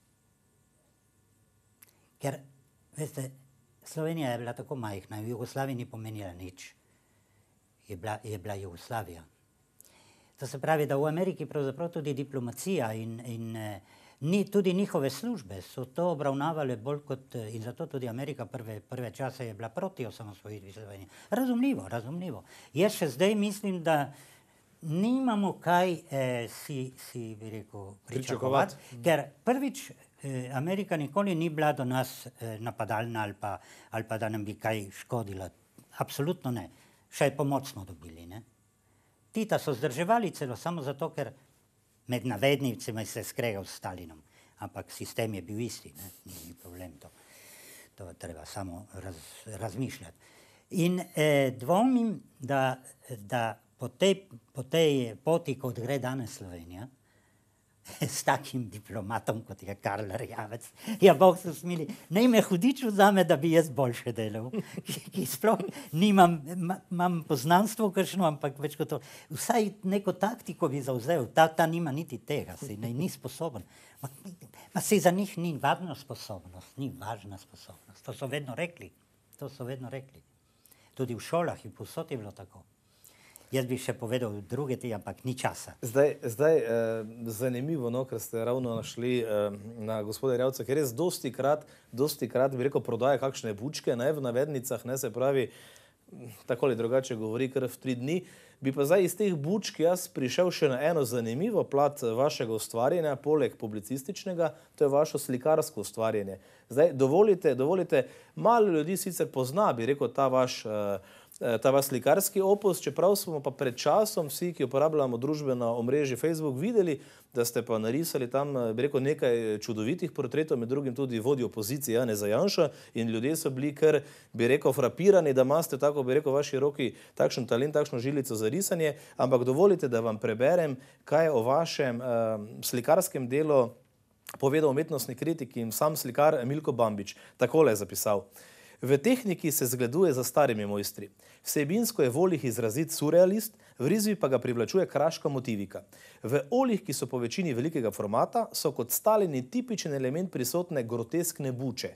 Ker, veste, Slovenija je bila tako majhna, v Jugoslaviji ni pomenila nič. Je bila, je bila Jugoslavija. To se pravi, da v Ameriki pravzaprav tudi diplomacija in, in eh, ni, tudi njihove službe so to obravnavale bolj kot, in zato tudi Amerika prve, prve čase je bila proti osamosvojitvi Slovenije. Razumljivo, razumljivo. Jaz še zdaj mislim, da nimamo kaj eh, si, si, bi rekel, pričakovati, ker prvič eh, Amerika nikoli ni bila do nas eh, napadalna ali pa, ali pa da nam bi kaj škodila. Absolutno ne. Še pomoč smo dobili, ne. Tita so zdrževali celo samo zato, ker med navednicami se skregal s Stalinom, ampak sistem je bil isti, ne, ni, ni problem to. To treba samo raz, razmišljati. In eh, dvomim, da, da po, tej, po tej poti, kot gre danes Slovenija, s takim diplomatom, kot je Karl Erjavec, ja, Bog se smili, naj me hudič vzame, da bi jaz boljše delal, ki, ki sploh nimam, ma, imam poznanstvo kakšno, ampak več kot to. Vsaj neko taktiko bi zavzel, ta, ta nima niti tega, si ne, ni sposoben. Ma, ma se za njih ni važna sposobnost, ni važna sposobnost. To so vedno rekli, to so vedno rekli. Tudi v šolah in povsod je bilo tako. Jaz bi še povedal druge ti, ampak ni časa. Zdaj, zdaj eh, zanimivo, no, ker ste ravno našli eh, na gospoda Erjavca, ker res dosti krat, dosti krat, bi rekel, prodaja kakšne bučke, ne, v navednicah, ne, se pravi, tako ali drugače govori kar v tri dni. Bi pa zdaj iz teh bučk jaz prišel še na eno zanimivo plat vašega ustvarjanja, poleg publicističnega, to je vaše slikarsko ustvarjanje. Zdaj, dovolite, dovolite, malo ljudi sicer pozna, bi rekel, ta vaš eh, ta vaš slikarski opus, čeprav smo pa pred časom vsi, ki uporabljamo družbeno omrežje Facebook, videli, da ste pa narisali tam, bi rekel, nekaj čudovitih portretov, med drugim tudi vodjo opozicije Janeza Janša, in ljudje so bili kar, bi rekel, frapirani, da imate tako, bi rekel, v vaši roki takšen talent, takšno žilico za risanje, ampak dovolite, da vam preberem, kaj o vašem uh, slikarskem delu povedal umetnostni kritik in sam slikar Milko Bambič. Takole je zapisal. V tehniki se zgleduje za starimi mojstri. Vsebinsko je v oljih izrazit surrealist, v risbi pa ga privlačuje kraška motivika. V oljih, ki so po večini velikega formata, so kot stalni tipičen element prisotne groteskne buče,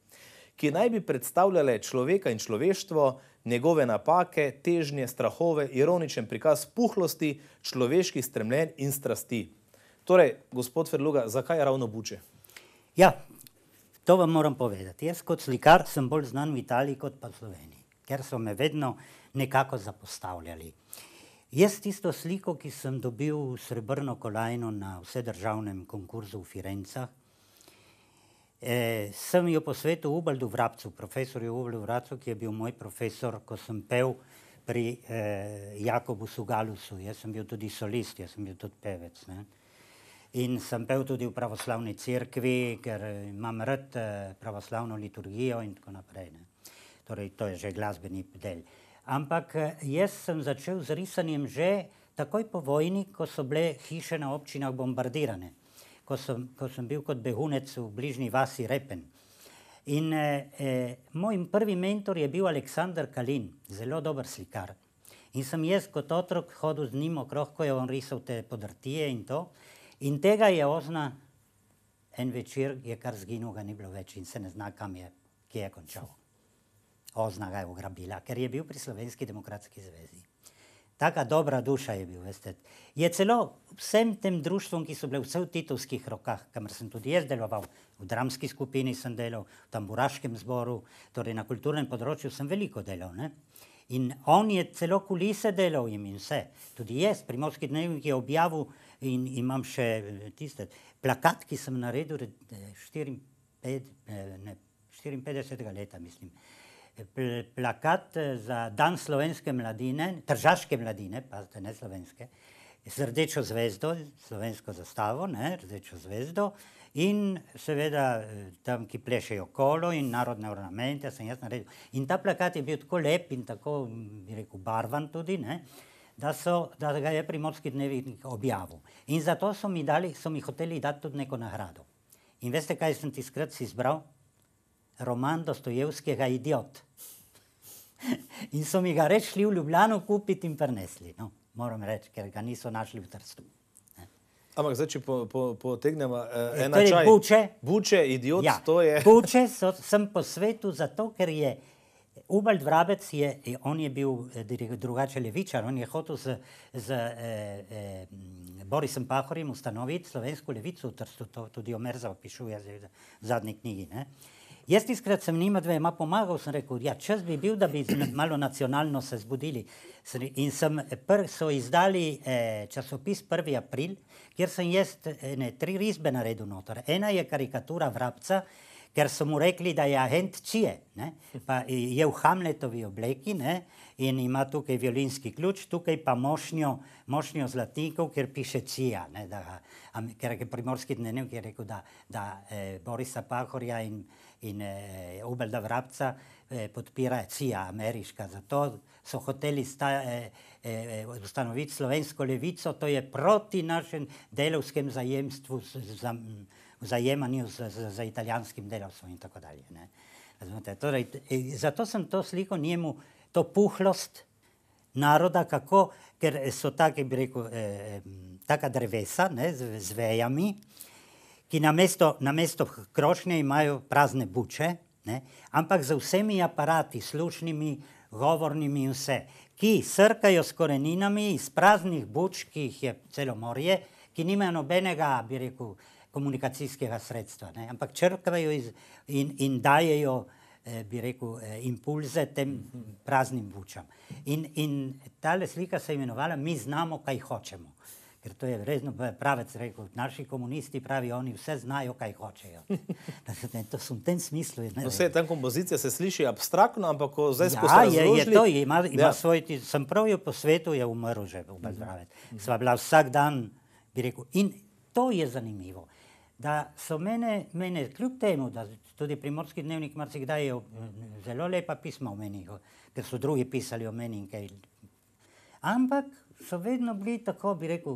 ki naj bi predstavljale človeka in človeštvo, njegove napake, težnje, strahove, ironičen prikaz puhlosti, človeških stremljenj in strasti. Torej, gospod Ferluga, zakaj ravno buče? Ja, to vam moram povedati. Jaz kot slikar sem bolj znan v Italiji kot pa v Sloveniji, ker so me vedno nekako zapostavljali. Jaz tisto sliko, ki sem dobil srebrno kolajno na vsedržavnem konkurzu v Firencah, eh, sem jo posvetil Ubaldu Vrabcu, profesorju Ubaldu Vrabcu, ki je bil moj profesor, ko sem pel pri eh, Jakobu Sugalusu. Jaz sem bil tudi solist, jaz sem bil tudi pevec, ne. In sem pel tudi v pravoslavni cerkvi, ker imam rad pravoslavno liturgijo in tako naprej, ne. Torej, to je že glasbeni del. Ampak jaz sem začel z risanjem že takoj po vojni, ko so bile hiše na občinah bombardirane, ko sem, ko sem bil kot behunec v bližnji vasi Repen. In eh, moj prvi mentor je bil Aleksander Kalin, zelo dober slikar. In sem jaz kot otrok hodil z njim okrog, ko je on risal te podrtije in to. In tega je Ozna, en večer je kar zginil, ga ni bilo več in se ne zna, kam je, kje je končal. Ozna ga je ugrabila, ker je bil pri Slovenski demokratski zvezi. Taka dobra duša je bil, veste. Je celo vsem tem društvom, ki so bile vse v titovskih rokah, kamor sem tudi jaz deloval, v dramski skupini sem delal, v tamburaškem zboru, torej na kulturnem področju sem veliko delal, ne. In on je celo kulise delal jim in vse. Tudi jaz, Primorski dnevnik je objavil in imam še tiste plakat, ki sem naredil štiriinpetdesetega leta, mislim. Plakat za dan slovenske mladine, tržaške mladine, pazite, ne slovenske, z rdečo zvezdo, slovensko zastavo, ne, rdečo zvezdo, in seveda tam, ki plešejo kolo in narodne ornamente, sem jaz naredil. In ta plakat je bil tako lep in tako, bi rekel, barvan tudi, ne, da, so, da ga je Primorski dnevnik objavil. In zato so mi, dali, so mi hoteli dati tudi neko nagrado. In veste, kaj sem tiskrat si izbral? Roman Dostojevskega Idiot. In so mi ga reč šli v Ljubljano kupiti in prinesli. No, moram reči, ker ga niso našli v Trstu. Ampak zdaj, če po, po, potegnemo eh, ena torej, čaj. Buče, Buče, Idiot, ja, to je... Buče so, sem po svetu zato, ker je Ubald Vrabec je, on je bil drugače levičar, on je hotel z, z eh, eh, Borisom Pahorjem ustanoviti slovensko levico v Trstu, to tudi Omer zapišuje v zadnji knjigi. Ne. Jaz tiskrat sem njima dvema pomagal, sem rekel, ja, čas bi bil, da bi malo nacionalno se zbudili. In sem, pr, so izdali eh, časopis prvi april, kjer sem jaz ne, tri risbe naredil noter. Ena je karikatura Vrabca, ker so mu rekli, da je agent Čije, ne? Pa je v Hamletovi obleki, ne? In ima tukaj violinski ključ, tukaj pa mošnjo, mošnjo zlatnikov, kjer piše Čija, ne? Da, ker je Primorski dnevnik je rekel, da, da eh, Borisa Pahorja in, in eh, Ubalda Vrabca eh, podpira Čija, ameriška. Zato so hoteli sta, eh, eh, ustanoviti slovensko levico, to je proti našem delovskem zajemstvu za vzajemanju z, z, z italijanskim delavstvom in tako dalje. Ne. Torej, zato sem to sliko njemu, to puhlost naroda, kako, ker so take, bi rekel, eh, taka drevesa, ne, z, z vejami, ki namesto, namesto krošnje imajo prazne buče, ne, ampak z vsemi aparati, slušnimi, govornimi in vse, ki srkajo s koreninami iz praznih buč, ki jih je celo morje, ki nimajo nobenega, bi rekel, komunikacijskega sredstva, ne? Ampak črkajo iz, in, in dajejo, eh, bi rekel, eh, impulze tem praznim bučam. In, in tale slika se je imenovala Mi znamo, kaj hočemo. Ker to je resno Pravec rekel, naši komunisti pravi, oni vse znajo, kaj hočejo. To so v tem smislu. Ne, vse ta kompozicija se sliši abstraktno, ampak ko zdaj ja, ko ste razložili... Ja, je to, ima, ima ja. svoj, sem prav jo po svetu, je umrl že Ubald Pravec. Sva bila vsak dan, bi rekel, in to je zanimivo. Da so mene, mene, kljub temu, da tudi Primorski dnevnik marsikdaj je zelo lepa pisma o meni, ker so drugi pisali o meni in kaj. Ampak so vedno bili tako, bi rekel,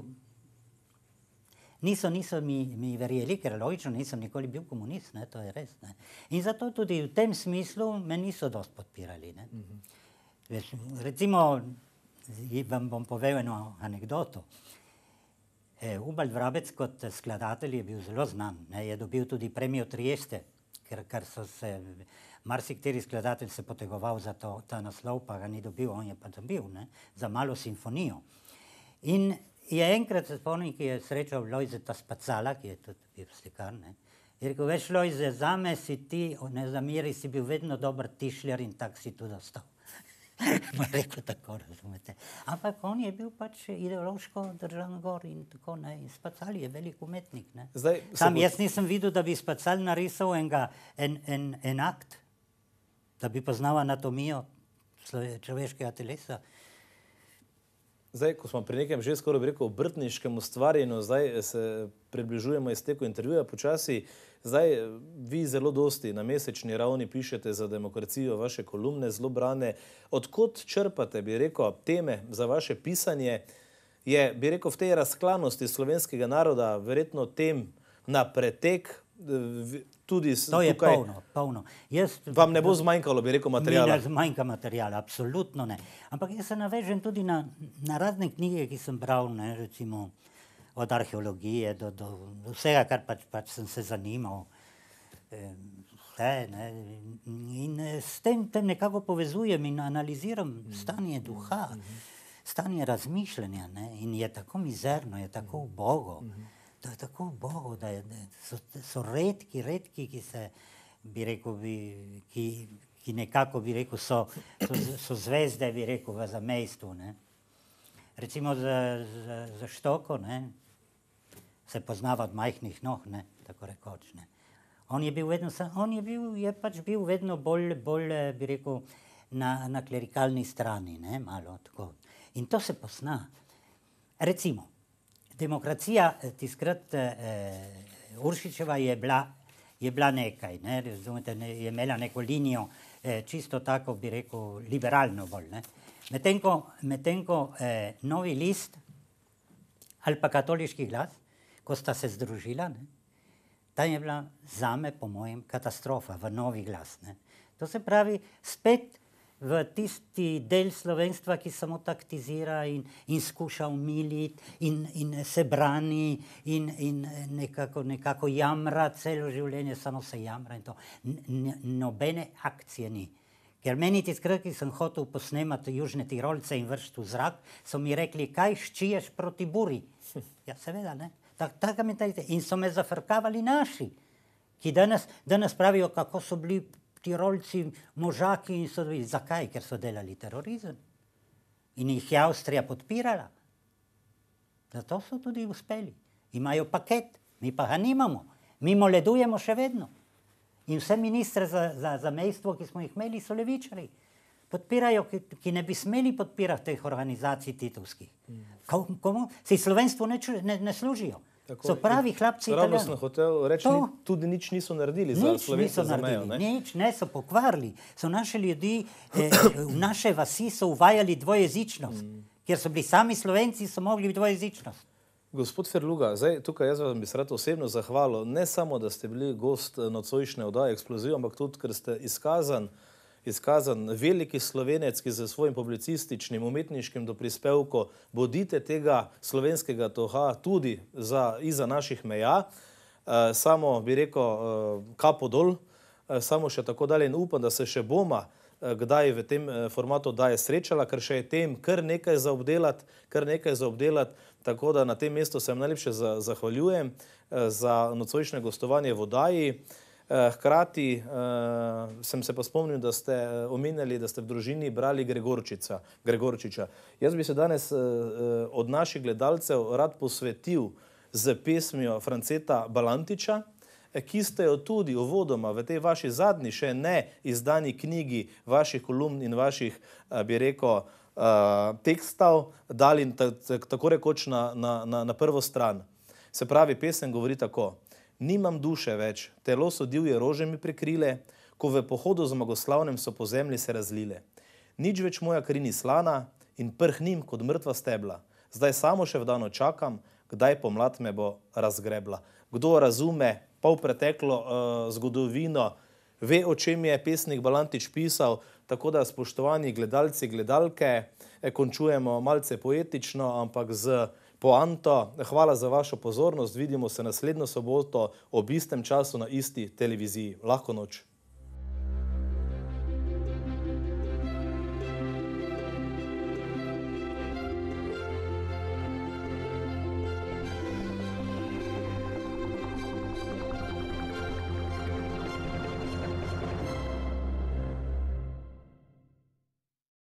niso, niso mi, mi verjeli, ker logično nisem nikoli bil komunist, ne, to je res. Ne. In zato tudi v tem smislu me niso dost podpirali. Ne. Mm-hmm. Recimo, vam bom povedal eno anekdoto. Ubald Vrabec kot skladatelj je bil zelo znan, ne, je dobil tudi premijo Trieste, ker, ker so se, marsikateri skladatelj se potegoval za to, ta naslov, pa ga ni dobil, on je pa dobil, ne, za malo simfonijo. In je enkrat se spomnim, ki je srečal Lojzeta Spacala, ki je tudi bil slikar, ne, je rekel, veš Lojze, zame si ti, ne zameri, si bil vedno dober tišljar in tak si tudi ostal. Mu je rekel tako, razumete. Ampak on je bil pač ideološko držan gor in tako, ne, in Spacal je velik umetnik, ne. Zdaj, Sam bo... jaz nisem videl, da bi Spacal narisal enga, en, en, en akt, da bi poznal anatomijo človeškega telesa. Zdaj, ko smo pri nekem že skoraj bi rekel obrtniškem ustvarjenju, zdaj se približujemo izteku intervjuja počasi. Zdaj, vi zelo dosti na mesečni ravni pišete za Demokracijo, vaše kolumne zelo brane. Odkot črpate, bi rekel, teme za vaše pisanje? Je, bi rekel, v tej razklanosti slovenskega naroda verjetno tem na pretek tudi to je tukaj... polno, polno. Jaz, vam ne bo zmanjkalo, bi rekel, materijala? Mi ne zmanjka materijala, absolutno ne. Ampak jaz se navežem tudi na, na razne knjige, ki sem bral, ne, recimo od arheologije do, do, do vsega, kar pač, pač sem se zanimal. Vse, ne. In s tem, tem nekako povezujem in analiziram stanje duha, stanje razmišljanja, ne. In je tako mizerno, je tako ubogo. To je tako ubogo, da, je, da so, so redki, redki, ki se, bi rekel, bi, ki, ki nekako, bi rekel, so, so, so zvezde, bi rekel, v zamejstvu, ne. Recimo za, za, za Štoko, ne, se poznava od majhnih noh, ne, tako rekoč, ne. On je bil vedno, on je bil, je pač bil vedno bolj, bolj, bi rekel, na, na klerikalni strani, ne, malo tako. In to se pozna. Recimo, Demokracija, tiskrat eh, Uršičeva je bila, je bila nekaj, ne, razumete, ne, je imela neko linijo, eh, čisto tako, bi rekel, liberalno bolj, ne. Medtem ko, medtem ko eh, Novi list ali pa Katoliški glas, ko sta se združila, ne, tam je bila zame, po mojem, katastrofa v Novi glas, ne. To se pravi, spet v tisti del slovenstva, ki samo taktizira in, in skuša umiliti in, in se brani in, in nekako, nekako jamra celo življenje, samo se jamra in to. N, nobene akcije ni, Ker meni tiskrat, ki sem hotel posnemati Južne Tirolce in vršiti v zrak, so mi rekli, kaj ščiješ proti buri. Ja, seveda, ne. Tak, taka mentaliteta. In so me zafrkavali naši, ki danes, danes pravijo, kako so bili Tirolci možaki in so bili. Zakaj? Ker so delali terorizem. In jih je Avstrija podpirala. Zato so tudi uspeli. Imajo paket, mi pa ga nimamo. Mi moledujemo še vedno. In vse ministre za, za, za mejstvo, ki smo jih imeli, so levičari. Podpirajo, ki, ki ne bi smeli podpirati teh organizacij titovskih. Mm. Komu? Sej slovenstvo ne, ne, ne služijo. Tako, so pravi hlapci Italijani. Ravno sem hotel reči, ni, tudi nič niso naredili nič za Slovence za mejo. Ne? Nič, ne, so pokvarili. So naše ljudi, eh, v naše vasi so uvajali dvojezičnost. Mm. Ker so bili sami Slovenci, so mogli dvojezičnost. Gospod Ferluga, zdaj tukaj jaz vam bi se rad osebno zahvalil, ne samo, da ste bili gost nocojšnje oddaje Eksploziv, ampak tudi, ker ste izkazan, izkazan veliki Slovenec, ki z svojim publicističnim, umetniškim doprispevkom bodite tega slovenskega toha tudi za, iza naših meja. E, samo bi rekel, e, kapo dol, e, samo še tako dalje in upam, da se še bomo kdaj v tem formatu oddaje srečala, ker še je tem kar nekaj za obdelati, kar nekaj za obdelati, tako da na tem mestu se vam najlepše zahvaljujem za nocojšnje gostovanje v oddaji. Hkrati sem se pa spomnil, da ste omenjali, da ste v družini brali Gregorčiča. Gregorčiča. Jaz bi se danes od naših gledalcev rad posvetil z pesmijo Franceta Balantiča, ki ste jo tudi uvodoma v tej vaši zadnji, še ne izdani knjigi vaših kolumn in vaših, bi rekel, tekstov dali tako rekoč na, na, na, na prvo stran. Se pravi, pesem govori tako. Nimam duše več, telo so divje rože mi prekrile, ko v pohodu zmagoslavnem so po zemlji se razlile. Nič več moja kri ni slana in prhnim kot mrtva stebla. Zdaj samo še vdano čakam, kdaj pomlad me bo razgrebla. Kdo razume pol preteklo uh, zgodovino, ve, o čem je pesnik Balantič pisal, tako da, spoštovani gledalci, gledalke, eh, končujemo malce poetično, ampak z poanto. Hvala za vašo pozornost, vidimo se naslednjo soboto ob istem času na isti televiziji. Lahko noč.